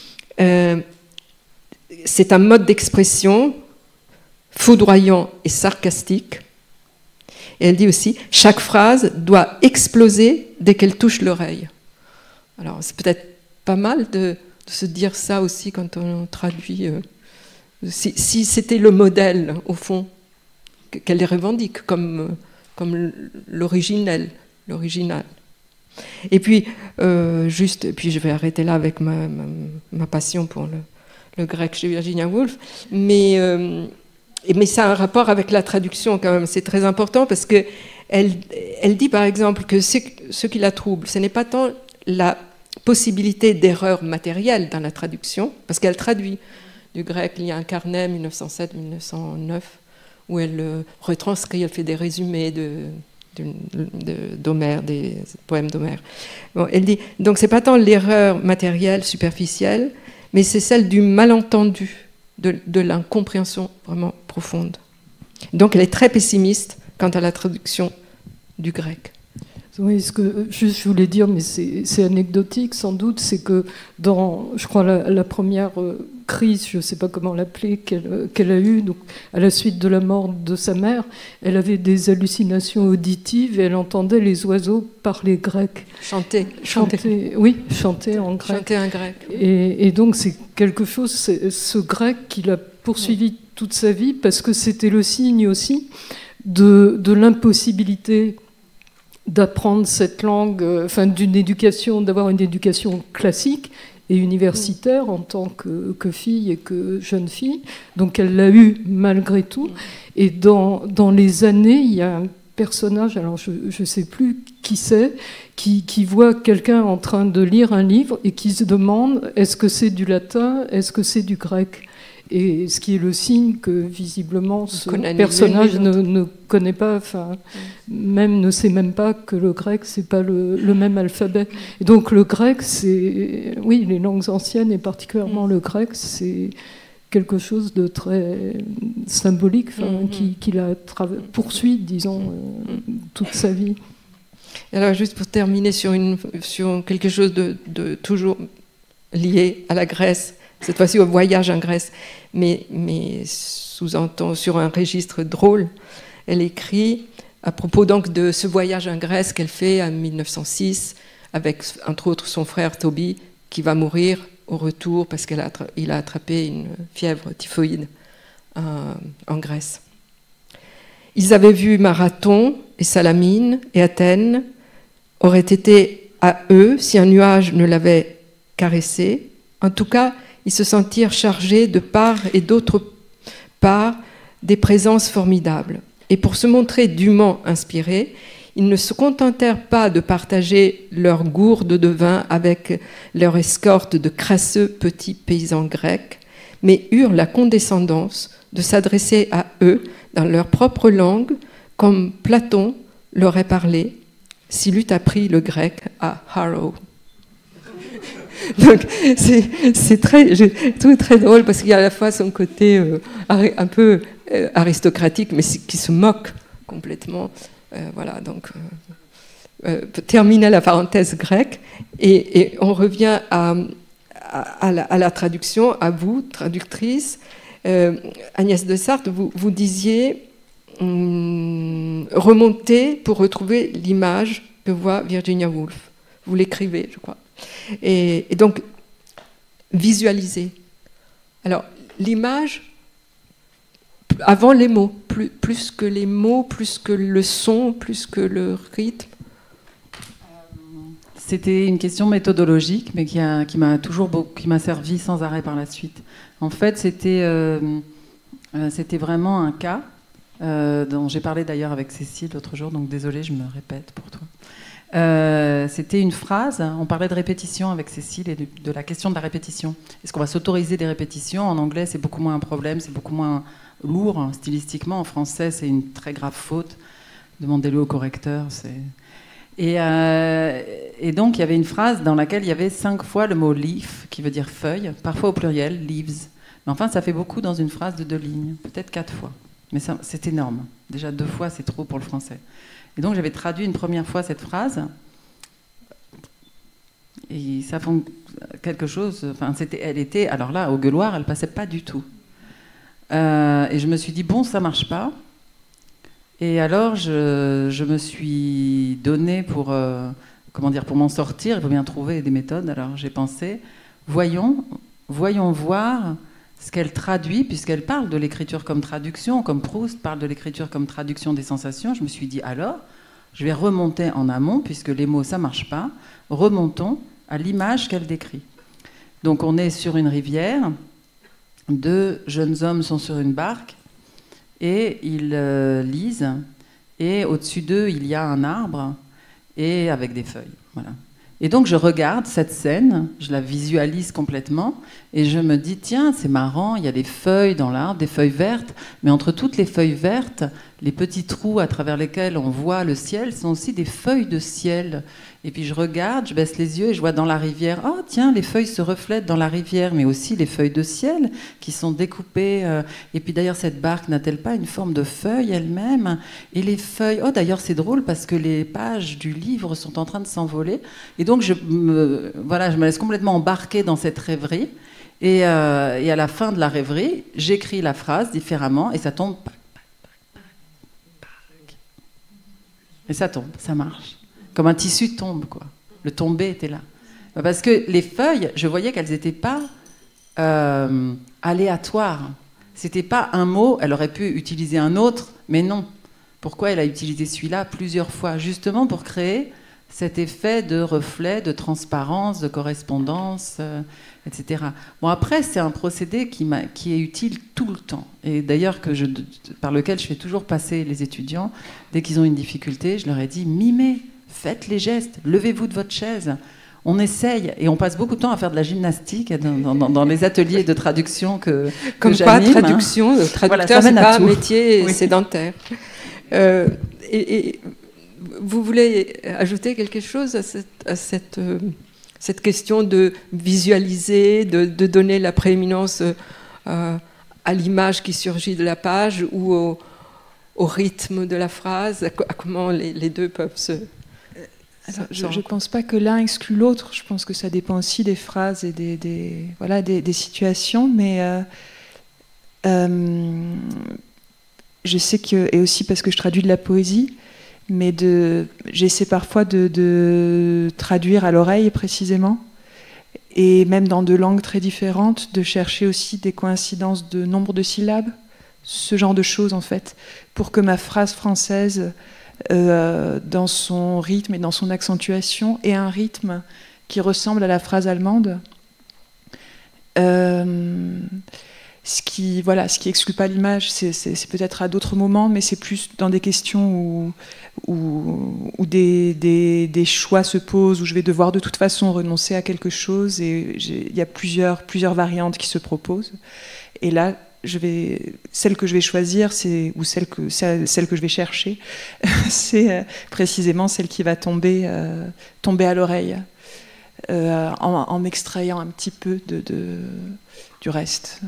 c'est un mode d'expression foudroyant et sarcastique. Et elle dit aussi, chaque phrase doit exploser dès qu'elle touche l'oreille. Alors c'est peut-être pas mal de se dire ça aussi quand on traduit. Si c'était le modèle, au fond, qu'elle revendique comme l'original. Et puis, puis je vais arrêter là avec ma passion pour le grec chez Virginia Woolf, mais ça a un rapport avec la traduction quand même, c'est très important parce que elle dit par exemple que ce qui la trouble, ce n'est pas tant la possibilité d'erreur matérielle dans la traduction, parce qu'elle traduit du grec, il y a un carnet 1907-1909 où elle retranscrit, elle fait des résumés d'Homère, des poèmes d'Homère. Bon, elle dit, donc c'est pas tant l'erreur matérielle, superficielle, mais c'est celle du malentendu, de l'incompréhension vraiment profonde. Donc elle est très pessimiste quant à la traduction du grec. Oui, ce que je voulais dire, mais c'est anecdotique sans doute, c'est que dans, je crois, la première crise, je ne sais pas comment l'appeler, qu'elle a eue, donc à la suite de la mort de sa mère, elle avait des hallucinations auditives et elle entendait les oiseaux parler grec. Chanter. Oui, chanter en grec. Chanter en grec. Et donc c'est quelque chose, ce grec qu'il a poursuivi toute sa vie, parce que c'était le signe aussi de l'impossibilité d'apprendre cette langue, d'une éducation, d'avoir une éducation classique et universitaire en tant que fille et que jeune fille. Donc elle l'a eu malgré tout. Et dans les années, il y a un personnage, alors je ne sais plus qui c'est, qui voit quelqu'un en train de lire un livre et qui se demande est-ce que c'est du latin, est-ce que c'est du grec ? Et ce qui est le signe que visiblement ce personnage ne connaît pas, même ne sait même pas que le grec c'est pas le même alphabet. Et donc le grec, c'est, oui, les langues anciennes et particulièrement le grec, c'est quelque chose de très symbolique, qu'il a poursuivi, disons, toute sa vie. Alors juste pour terminer sur quelque chose de toujours lié à la Grèce. Cette fois-ci au voyage en Grèce, mais sous-entend sur un registre drôle. Elle écrit à propos donc de ce voyage en Grèce qu'elle fait en 1906 avec entre autres son frère Toby qui va mourir au retour parce qu'il a attrapé une fièvre typhoïde en Grèce. Ils avaient vu Marathon et Salamine et Athènes auraient été à eux si un nuage ne l'avait caressé. En tout cas, ils se sentirent chargés de part et d'autre part des présences formidables. Et pour se montrer dûment inspirés, ils ne se contentèrent pas de partager leur gourde de vin avec leur escorte de crasseux petits paysans grecs, mais eurent la condescendance de s'adresser à eux dans leur propre langue, comme Platon leur aurait parlé s'il eût appris le grec à Harrow. Donc c'est très drôle parce qu'il y a à la fois son côté un peu aristocratique mais qui se moque complètement. Voilà, donc terminer la parenthèse grecque et on revient à la traduction, à vous, traductrice. Agnès de Sarthe, vous disiez remonter pour retrouver l'image que voit Virginia Woolf. Vous l'écrivez, je crois. Et donc, visualiser. Alors, l'image, avant les mots, plus que les mots, plus que le son, plus que le rythme. C'était une question méthodologique, mais qui m'a servi sans arrêt par la suite. En fait, c'était vraiment un cas dont j'ai parlé d'ailleurs avec Cécile l'autre jour, donc désolée, je me répète pour toi. C'était une phrase, on parlait de répétition avec Cécile et de la question de la répétition. Est-ce qu'on va s'autoriser des répétitions ? En anglais, c'est beaucoup moins un problème, c'est beaucoup moins lourd, hein, stylistiquement. En français, c'est une très grave faute. Demandez-le au correcteur. Et donc, il y avait une phrase dans laquelle il y avait 5 fois le mot leaf, qui veut dire feuille, parfois au pluriel, leaves. Mais enfin, ça fait beaucoup dans une phrase de 2 lignes, peut-être 4 fois. Mais c'est énorme. Déjà 2 fois, c'est trop pour le français. Et donc j'avais traduit une première fois cette phrase. Et ça fait quelque chose. Enfin, elle était. Alors là, au gueuloir, elle passait pas du tout. Et je me suis dit bon, ça marche pas. Et alors, je me suis donnée pour pour m'en sortir. Il faut bien trouver des méthodes. Alors j'ai pensé, voyons voir ce qu'elle traduit, puisqu'elle parle de l'écriture comme traduction, comme Proust parle de l'écriture comme traduction des sensations. Je me suis dit alors, je vais remonter en amont, puisque les mots ça marche pas. Remontons à l'image qu'elle décrit. Donc on est sur une rivière, 2 jeunes hommes sont sur une barque et ils lisent, et au-dessus d'eux il y a un arbre et avec des feuilles. Voilà. Et donc je regarde cette scène, je la visualise complètement et je me dis tiens, c'est marrant, il y a des feuilles dans l'arbre, des feuilles vertes, mais entre toutes les feuilles vertes, les petits trous à travers lesquels on voit le ciel sont aussi des feuilles de ciel. Et puis je regarde, je baisse les yeux et je vois dans la rivière, oh tiens, les feuilles se reflètent dans la rivière, mais aussi les feuilles de ciel qui sont découpées. Et puis d'ailleurs, cette barque n'a-t-elle pas une forme de feuille elle-même? Et les feuilles, oh d'ailleurs c'est drôle parce que les pages du livre sont en train de s'envoler. Et donc je me laisse complètement embarquer dans cette rêverie. Et à la fin de la rêverie, j'écris la phrase différemment et ça tombe. Et ça tombe, ça marche. Comme un tissu tombe, quoi. Le tombé était là. Parce que les feuilles, je voyais qu'elles n'étaient pas aléatoires. C'était pas un mot, elle aurait pu utiliser un autre, mais non. Pourquoi elle a utilisé celui-là plusieurs fois? Justement pour créer cet effet de reflet, de transparence, de correspondance, etc. Bon, après, c'est un procédé qui est utile tout le temps. Et d'ailleurs, par lequel je fais toujours passer les étudiants. Dès qu'ils ont une difficulté, je leur ai dit, mimez, faites les gestes, levez-vous de votre chaise. On essaye, et on passe beaucoup de temps à faire de la gymnastique dans les ateliers de traduction que j'anime. Comme quoi, traduction, traducteur, voilà, c'est pas un métier sédentaire. Et vous voulez ajouter quelque chose à cette question de visualiser, de donner la prééminence à l'image qui surgit de la page ou au rythme de la phrase, à comment les deux peuvent se... Je ne pense pas que l'un exclut l'autre. Je pense que ça dépend aussi des phrases et des situations. Mais je sais que, et aussi parce que je traduis de la poésie, mais j'essaie parfois de traduire à l'oreille précisément, et même dans 2 langues très différentes, de chercher aussi des coïncidences de nombre de syllabes, ce genre de choses en fait, pour que ma phrase française, dans son rythme et dans son accentuation, ait un rythme qui ressemble à la phrase allemande. Ce qui exclut pas l'image, c'est peut-être à d'autres moments, mais c'est plus dans des questions où des choix se posent, où je vais devoir de toute façon renoncer à quelque chose, et il y a plusieurs variantes qui se proposent. Et là, celle que je vais choisir, ou celle que je vais chercher, c'est précisément celle qui va tomber à l'oreille, en m'extrayant un petit peu du reste.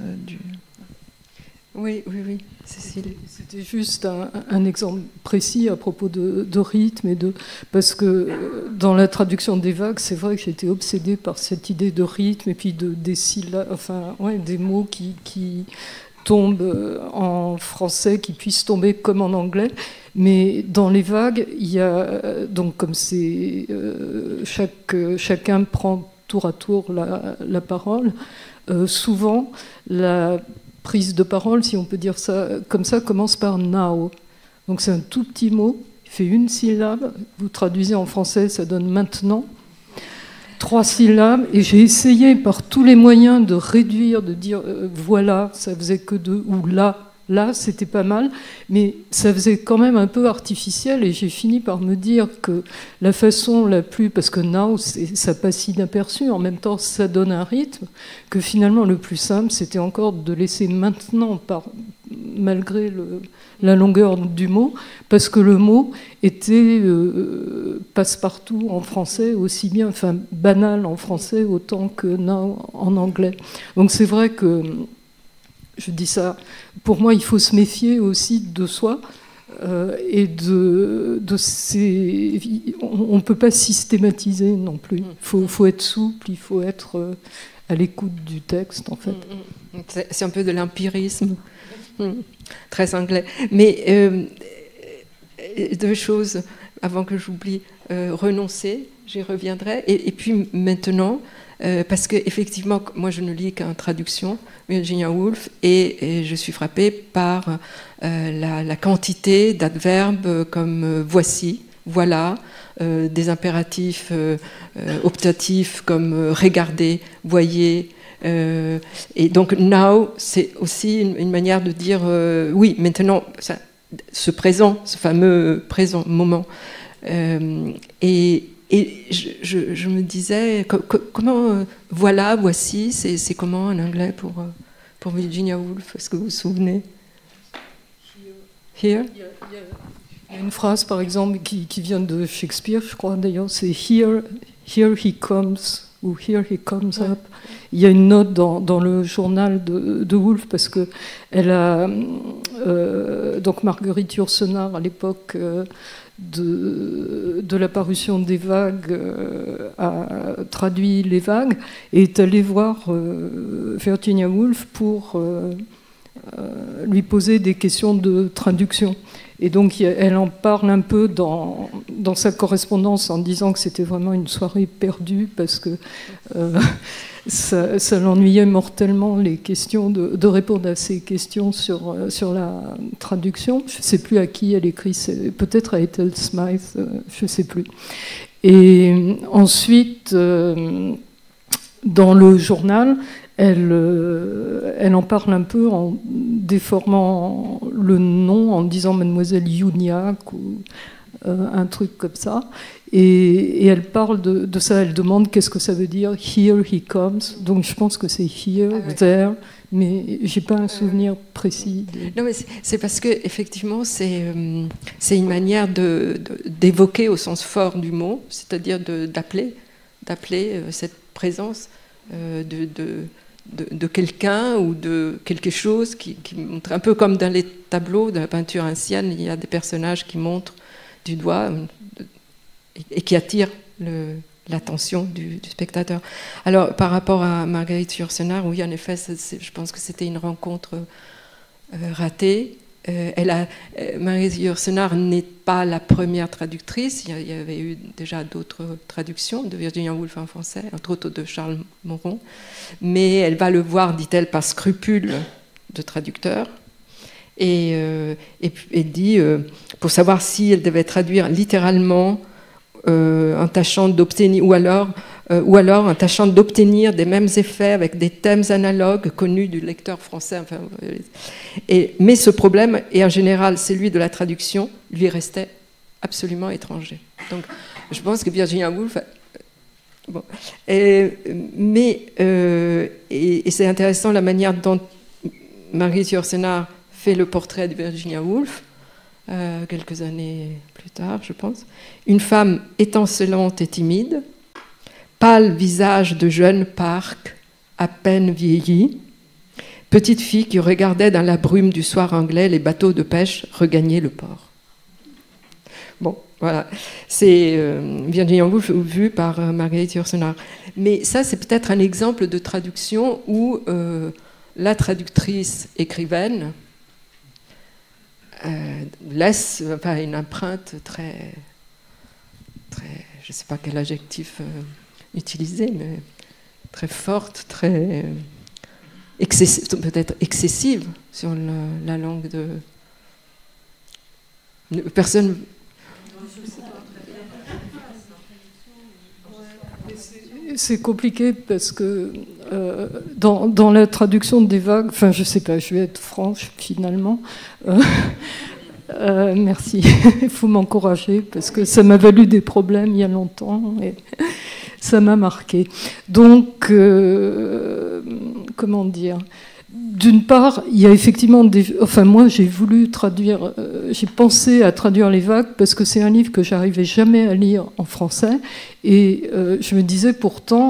Oui, Cécile. C'était juste un exemple précis à propos de rythme parce que dans la traduction des vagues, c'est vrai que j'ai été obsédée par cette idée de rythme et puis des syllabes, des mots qui tombent en français, qui puissent tomber comme en anglais. Mais dans les vagues, il y a donc comme c'est chacun prend tour à tour la parole. Souvent, la prise de parole, si on peut dire ça comme ça, commence par now. Donc c'est un tout petit mot, il fait 1 syllabe. Vous traduisez en français, ça donne maintenant. 3 syllabes. Et j'ai essayé par tous les moyens de réduire, de dire voilà, ça faisait que 2, ou là, c'était pas mal, mais ça faisait quand même un peu artificiel, et j'ai fini par me dire que la façon la plus... Parce que now, ça passe inaperçu, en même temps, ça donne un rythme, que finalement, le plus simple, c'était encore de laisser maintenant, malgré la longueur du mot, parce que le mot était passe-partout en français, aussi bien, banal en français, autant que now en anglais. Donc c'est vrai que je dis ça, pour moi, il faut se méfier aussi de soi. Et on ne peut pas systématiser non plus. Il faut être souple, il faut être à l'écoute du texte, en fait. C'est un peu de l'empirisme, très anglais. Mais deux choses, avant que j'oublie, renoncer, j'y reviendrai. Et puis maintenant, parce qu'effectivement, moi je ne lis qu'en traduction, Virginia Woolf, et je suis frappée par la quantité d'adverbes comme voici, voilà, des impératifs optatifs comme regardez, voyez. Et donc now, c'est aussi une manière de dire oui, maintenant, ce présent, ce fameux présent moment. Et je me disais, comment voilà, voici, c'est comment en anglais pour Virginia Woolf? Est-ce que vous vous souvenez? Here? Il y a une phrase, par exemple, qui vient de Shakespeare, je crois d'ailleurs, c'est here he comes, ou here he comes up. Il y a une note dans le journal de Woolf, parce que elle a, donc Marguerite Yourcenar, à l'époque de la parution des vagues, a traduit les vagues et est allée voir Virginia Woolf pour lui poser des questions de traduction. Et donc elle en parle un peu dans sa correspondance en disant que c'était vraiment une soirée perdue parce que ça l'ennuyait mortellement les questions de répondre à ces questions sur la traduction. Je ne sais plus à qui elle écrit, peut-être à Ethel Smythe, je ne sais plus. Et ensuite, dans le journal, elle en parle un peu en déformant le nom, en disant Mademoiselle Uniacke ou un truc comme ça. Et elle parle de ça, elle demande qu'est-ce que ça veut dire, here he comes. Donc je pense que c'est here, there, mais j'ai pas un souvenir précis. Non, mais c'est parce que effectivement c'est une manière d'évoquer au sens fort du mot, c'est-à-dire d'appeler cette présence de quelqu'un ou de quelque chose qui montre, un peu comme dans les tableaux de la peinture ancienne, il y a des personnages qui montrent du doigt et qui attirent l'attention du spectateur. Alors par rapport à Marguerite Yourcenar, oui en effet je pense que c'était une rencontre ratée. Marguerite Yourcenar n'est pas la première traductrice, il y avait eu déjà d'autres traductions de Virginia Woolf en français, entre autres de Charles Moron, mais elle va le voir, dit-elle, par scrupule de traducteur, et dit, pour savoir si elle devait traduire littéralement en tâchant d'obtenir, ou alors en tâchant d'obtenir des mêmes effets avec des thèmes analogues connus du lecteur français. Enfin, mais ce problème, et en général celui de la traduction, lui restait absolument étranger. Donc je pense que Virginia Woolf... Bon, et c'est intéressant la manière dont Marguerite Yourcenar fait le portrait de Virginia Woolf, quelques années plus tard, je pense. Une femme étincelante et timide, pâle visage de jeune parc, à peine vieilli, petite fille qui regardait dans la brume du soir anglais les bateaux de pêche regagner le port. Bon, voilà, c'est Virginia Woolf vue par Marguerite Yourcenar. Mais ça, c'est peut-être un exemple de traduction où la traductrice écrivaine laisse une empreinte très, je ne sais pas quel adjectif utiliser, mais très forte, très peut-être excessive sur la langue de personne. C'est compliqué parce que dans la traduction des vagues, enfin je sais pas, je vais être franche finalement. Merci, il faut m'encourager parce que ça m'a valu des problèmes il y a longtemps et ça m'a marqué. Donc, comment dire ? D'une part, il y a effectivement enfin moi j'ai voulu traduire, j'ai pensé à traduire les vagues parce que c'est un livre que j'arrivais jamais à lire en français et je me disais pourtant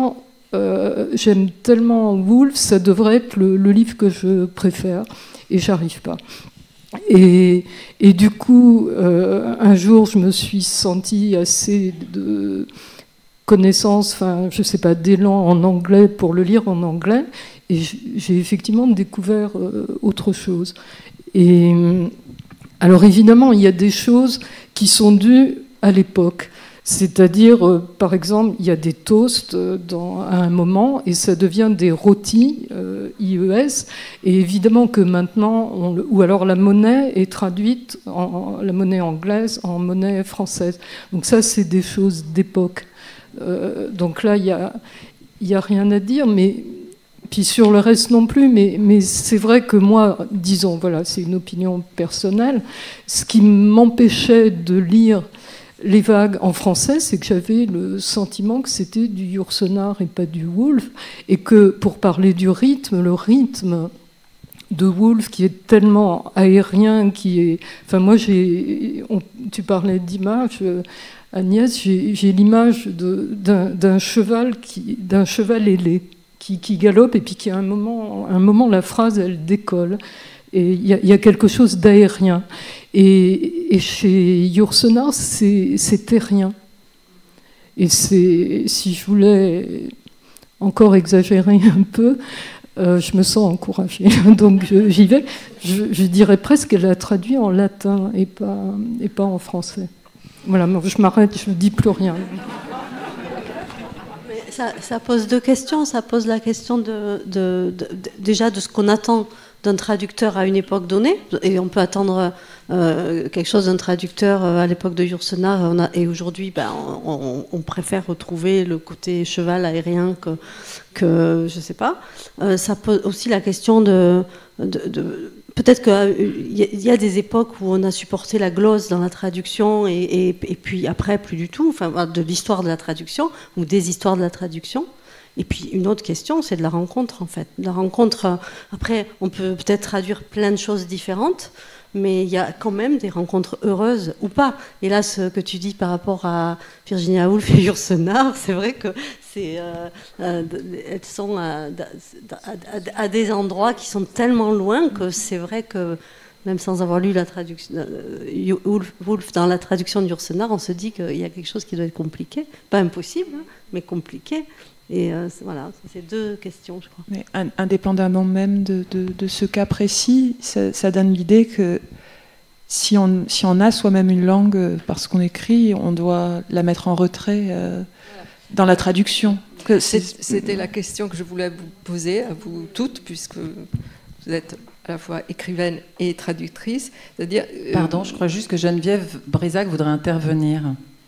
j'aime tellement Woolf, ça devrait être le livre que je préfère, et j'arrive pas. Et du coup, un jour, je me suis sentie assez de connaissance, enfin, je sais pas, d'élan en anglais pour le lire en anglais, et j'ai effectivement découvert autre chose. Et alors évidemment, il y a des choses qui sont dues à l'époque. C'est-à-dire, par exemple, il y a des toasts à un moment et ça devient des rôtis, IES. Et évidemment que maintenant, ou alors la monnaie est traduite, la monnaie anglaise, en monnaie française. Donc ça, c'est des choses d'époque. Donc là, il y a rien à dire, mais puis sur le reste non plus. Mais c'est vrai que moi, disons, voilà, c'est une opinion personnelle. Ce qui m'empêchait de lire les vagues en français, c'est que j'avais le sentiment que c'était du Yourcenar et pas du Woolf, et que pour parler du rythme, le rythme de Woolf qui est tellement aérien, qui est, enfin moi tu parlais d'image, Agnès, j'ai l'image d'un cheval ailé qui galope et puis qui à un moment la phrase elle décolle. Et il y a quelque chose d'aérien. Et chez Yourcenar, c'était rien. Et si je voulais encore exagérer un peu, je me sens encouragée. Donc j'y vais. Je dirais presque qu'elle a traduit en latin et pas en français. Voilà, je m'arrête, je ne dis plus rien. Ça pose deux questions. Ça pose la question déjà de ce qu'on attend d'un traducteur à une époque donnée, et on peut attendre quelque chose d'un traducteur à l'époque de Yourcenar, et aujourd'hui on préfère retrouver le côté cheval aérien que je sais pas. Ça pose aussi la question de peut-être qu'il y a des époques où on a supporté la glose dans la traduction et puis après plus du tout, enfin de l'histoire de la traduction ou des histoires de la traduction. Et puis une autre question, c'est de la rencontre en fait. La rencontre, après, on peut peut-être traduire plein de choses différentes, mais il y a quand même des rencontres heureuses ou pas. Et là, ce que tu dis par rapport à Virginia Woolf et Yourcenar, c'est vrai que elles sont à des endroits qui sont tellement loin que c'est vrai que même sans avoir lu la traduction Woolf dans la traduction de Yourcenar, on se dit qu'il y a quelque chose qui doit être compliqué, pas impossible, hein, mais compliqué. Et voilà, c'est deux questions, je crois. Mais indépendamment même de ce cas précis, ça donne l'idée que si on a soi-même une langue parce qu'on écrit, on doit la mettre en retrait dans la traduction. C'était la question que je voulais vous poser à vous toutes, puisque vous êtes à la fois écrivaine et traductrice. C'est-à-dire, pardon, je crois juste que Geneviève Brisac voudrait intervenir.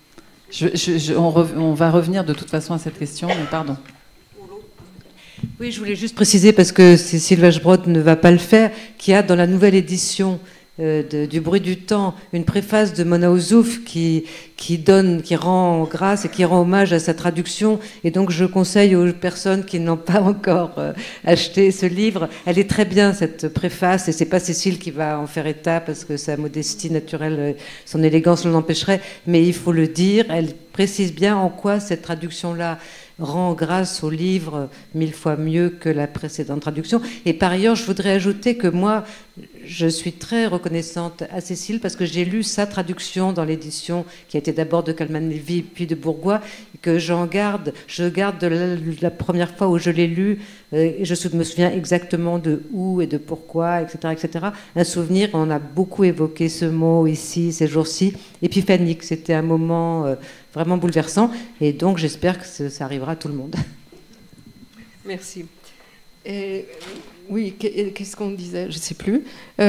On va revenir de toute façon à cette question, mais pardon. Oui, je voulais juste préciser, parce que Cécile Vachebrod ne va pas le faire, qu'il y a dans la nouvelle édition du Bruit du Temps une préface de Mona Ozouf qui rend grâce et qui rend hommage à sa traduction. Et donc je conseille aux personnes qui n'ont pas encore acheté ce livre, elle est très bien cette préface, et c'est pas Cécile qui va en faire état parce que sa modestie naturelle, son élégance l'en empêcherait, mais il faut le dire, elle précise bien en quoi cette traduction-là rend grâce au livre 1000 fois mieux que la précédente traduction. Et par ailleurs, je voudrais ajouter que moi, je suis très reconnaissante à Cécile parce que j'ai lu sa traduction dans l'édition qui a été d'abord de Calman-Lévy puis de Bourgois, et que je garde de la première fois où je l'ai lu, et je me souviens exactement de où et de pourquoi, etc., etc. Un souvenir, on a beaucoup évoqué ce mot ici, ces jours-ci, épiphanique. C'était un moment vraiment bouleversant, et donc j'espère que ça arrivera à tout le monde. Merci. Et, oui, qu'est-ce qu'on disait? Je ne sais plus.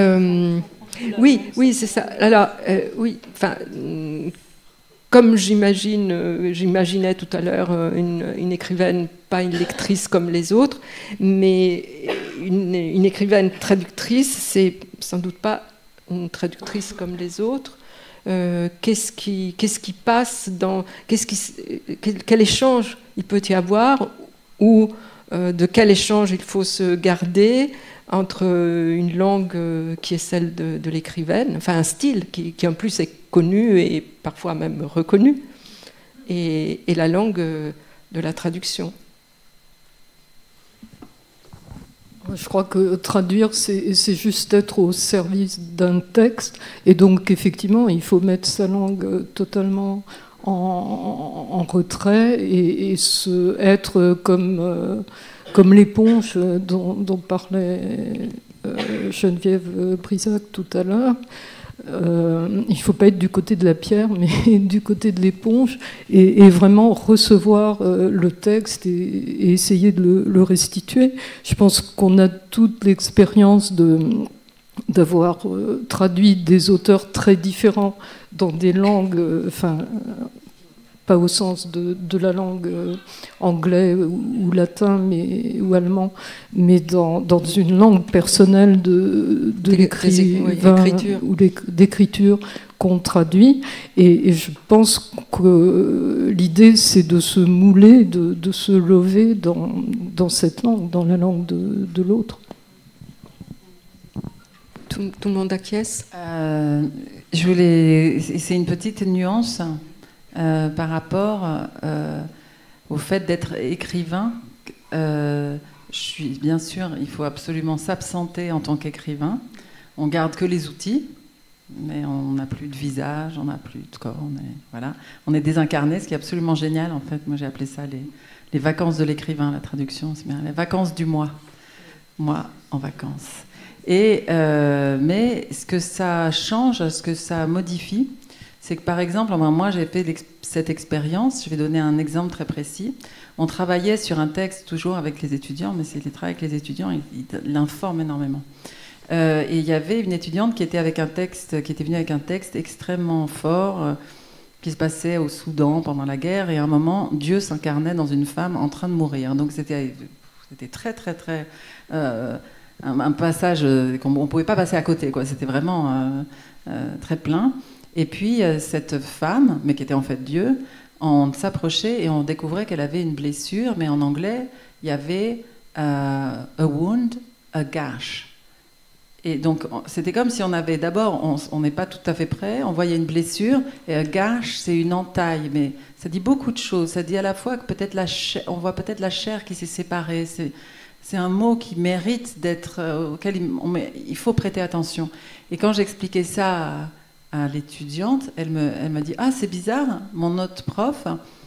Oui, c'est ça. Alors, oui, enfin, comme j'imaginais tout à l'heure une écrivaine, pas une lectrice comme les autres, mais une écrivaine traductrice, c'est sans doute pas une traductrice comme les autres. Qu'est-ce qui passe dans... Quel échange il peut y avoir, ou de quel échange il faut se garder entre une langue qui est celle de l'écrivaine, enfin un style qui en plus est connu et parfois même reconnu, et la langue de la traduction. Je crois que traduire, c'est juste être au service d'un texte. Et donc, effectivement, il faut mettre sa langue totalement en retrait et être comme l'éponge dont parlait Geneviève Brisac tout à l'heure. Il ne faut pas être du côté de la pierre, mais du côté de l'éponge, et vraiment recevoir le texte et essayer de le restituer. Je pense qu'on a toute l'expérience d'avoir traduit des auteurs très différents dans des langues, pas au sens de la langue anglais ou latin ou allemand, mais dans une langue personnelle de l'écrivain ou d'écriture qu'on traduit. Et je pense que l'idée, c'est de se mouler, de se lever dans cette langue, dans la langue de l'autre. Tout le monde acquiesce. C'est une petite nuance. Par rapport au fait d'être écrivain, bien sûr, il faut absolument s'absenter en tant qu'écrivain. On garde que les outils, mais on n'a plus de visage, on n'a plus de corps. On est désincarné, ce qui est absolument génial. En fait, moi j'ai appelé ça les vacances de l'écrivain, la traduction, c'est bien les vacances du moi en vacances. Mais ce que ça change, ce que ça modifie, c'est que par exemple, moi j'ai fait cette expérience, je vais donner un exemple très précis. On travaillait sur un texte toujours avec les étudiants, mais c'est les travaux avec les étudiants, ils informent énormément. Et il y avait une étudiante qui était venue avec un texte extrêmement fort qui se passait au Soudan pendant la guerre, et à un moment, Dieu s'incarnait dans une femme en train de mourir. Donc c'était très très très un passage qu'on ne pouvait pas passer à côté, quoi. C'était vraiment très plein. Et puis, cette femme, mais qui était en fait Dieu, on s'approchait et on découvrait qu'elle avait une blessure, mais en anglais, il y avait a wound, a gash. Et donc, c'était comme si on avait d'abord, on n'est pas tout à fait prêt, on voyait une blessure, et a gash, c'est une entaille, mais ça dit beaucoup de choses. Ça dit à la fois que peut-être on voit peut-être la chair qui s'est séparée. C'est un mot qui mérite auquel il faut prêter attention. Et quand j'expliquais ça à l'étudiante, elle m'a dit « Ah, c'est bizarre, mon autre prof,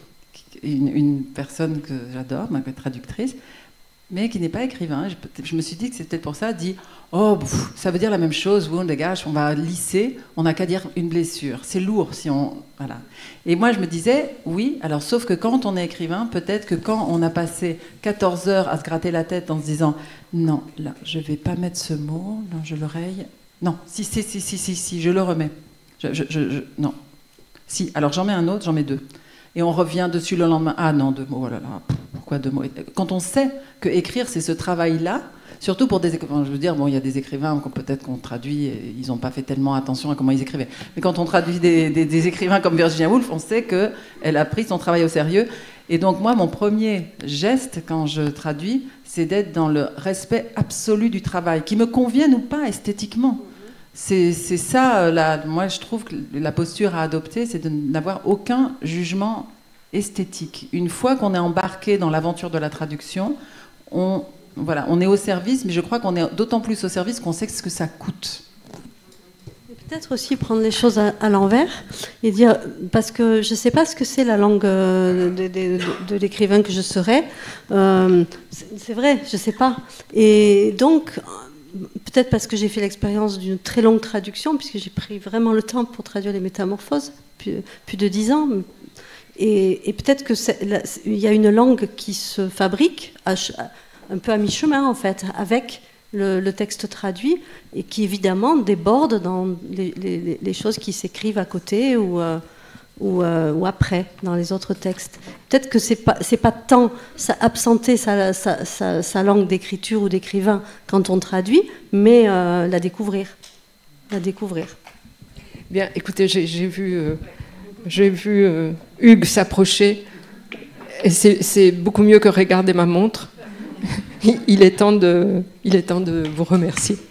une personne que j'adore, ma traductrice, mais qui n'est pas écrivain. » Je me suis dit que c'est peut-être pour ça, dit « Oh, ça veut dire la même chose, wound, gash, on va lisser, on n'a qu'à dire une blessure. C'est lourd si on... » Voilà. Et moi, je me disais « Oui, alors sauf que quand on est écrivain, peut-être que quand on a passé 14 heures à se gratter la tête en se disant « Non, là, je ne vais pas mettre ce mot, non, je l'oreille. Non, si, je le remets. » Non. Si, alors j'en mets un autre, j'en mets deux. Et on revient dessus le lendemain. Ah non, 2 mots, oh là là, pourquoi 2 mots? Quand on sait que écrire, c'est ce travail-là, surtout pour des écrivains, je veux dire, bon, il y a des écrivains peut-être qu'on traduit, et ils n'ont pas fait tellement attention à comment ils écrivaient. Mais quand on traduit des écrivains comme Virginia Woolf, on sait qu'elle a pris son travail au sérieux. Et donc moi, mon premier geste quand je traduis, c'est d'être dans le respect absolu du travail, qui me convienne ou pas esthétiquement. C'est ça, moi je trouve que la posture à adopter, c'est de n'avoir aucun jugement esthétique. Une fois qu'on est embarqué dans l'aventure de la traduction, on est au service, mais je crois qu'on est d'autant plus au service qu'on sait ce que ça coûte. Peut-être aussi prendre les choses à l'envers et dire, parce que je ne sais pas ce que c'est la langue de l'écrivain que je serai. C'est vrai, je ne sais pas. Et donc... Peut-être parce que j'ai fait l'expérience d'une très longue traduction, puisque j'ai pris vraiment le temps pour traduire les Métamorphoses, plus de 10 ans. Et peut-être qu'il y a une langue qui se fabrique un peu à mi-chemin, en fait, avec le texte traduit, et qui évidemment déborde dans les choses qui s'écrivent à côté ou après, dans les autres textes. Peut-être que c'est pas tant absenter sa langue d'écriture ou d'écrivain quand on traduit, mais la découvrir. Bien, écoutez, j'ai vu Hugues s'approcher, et c'est beaucoup mieux que regarder ma montre. Il est temps de vous remercier.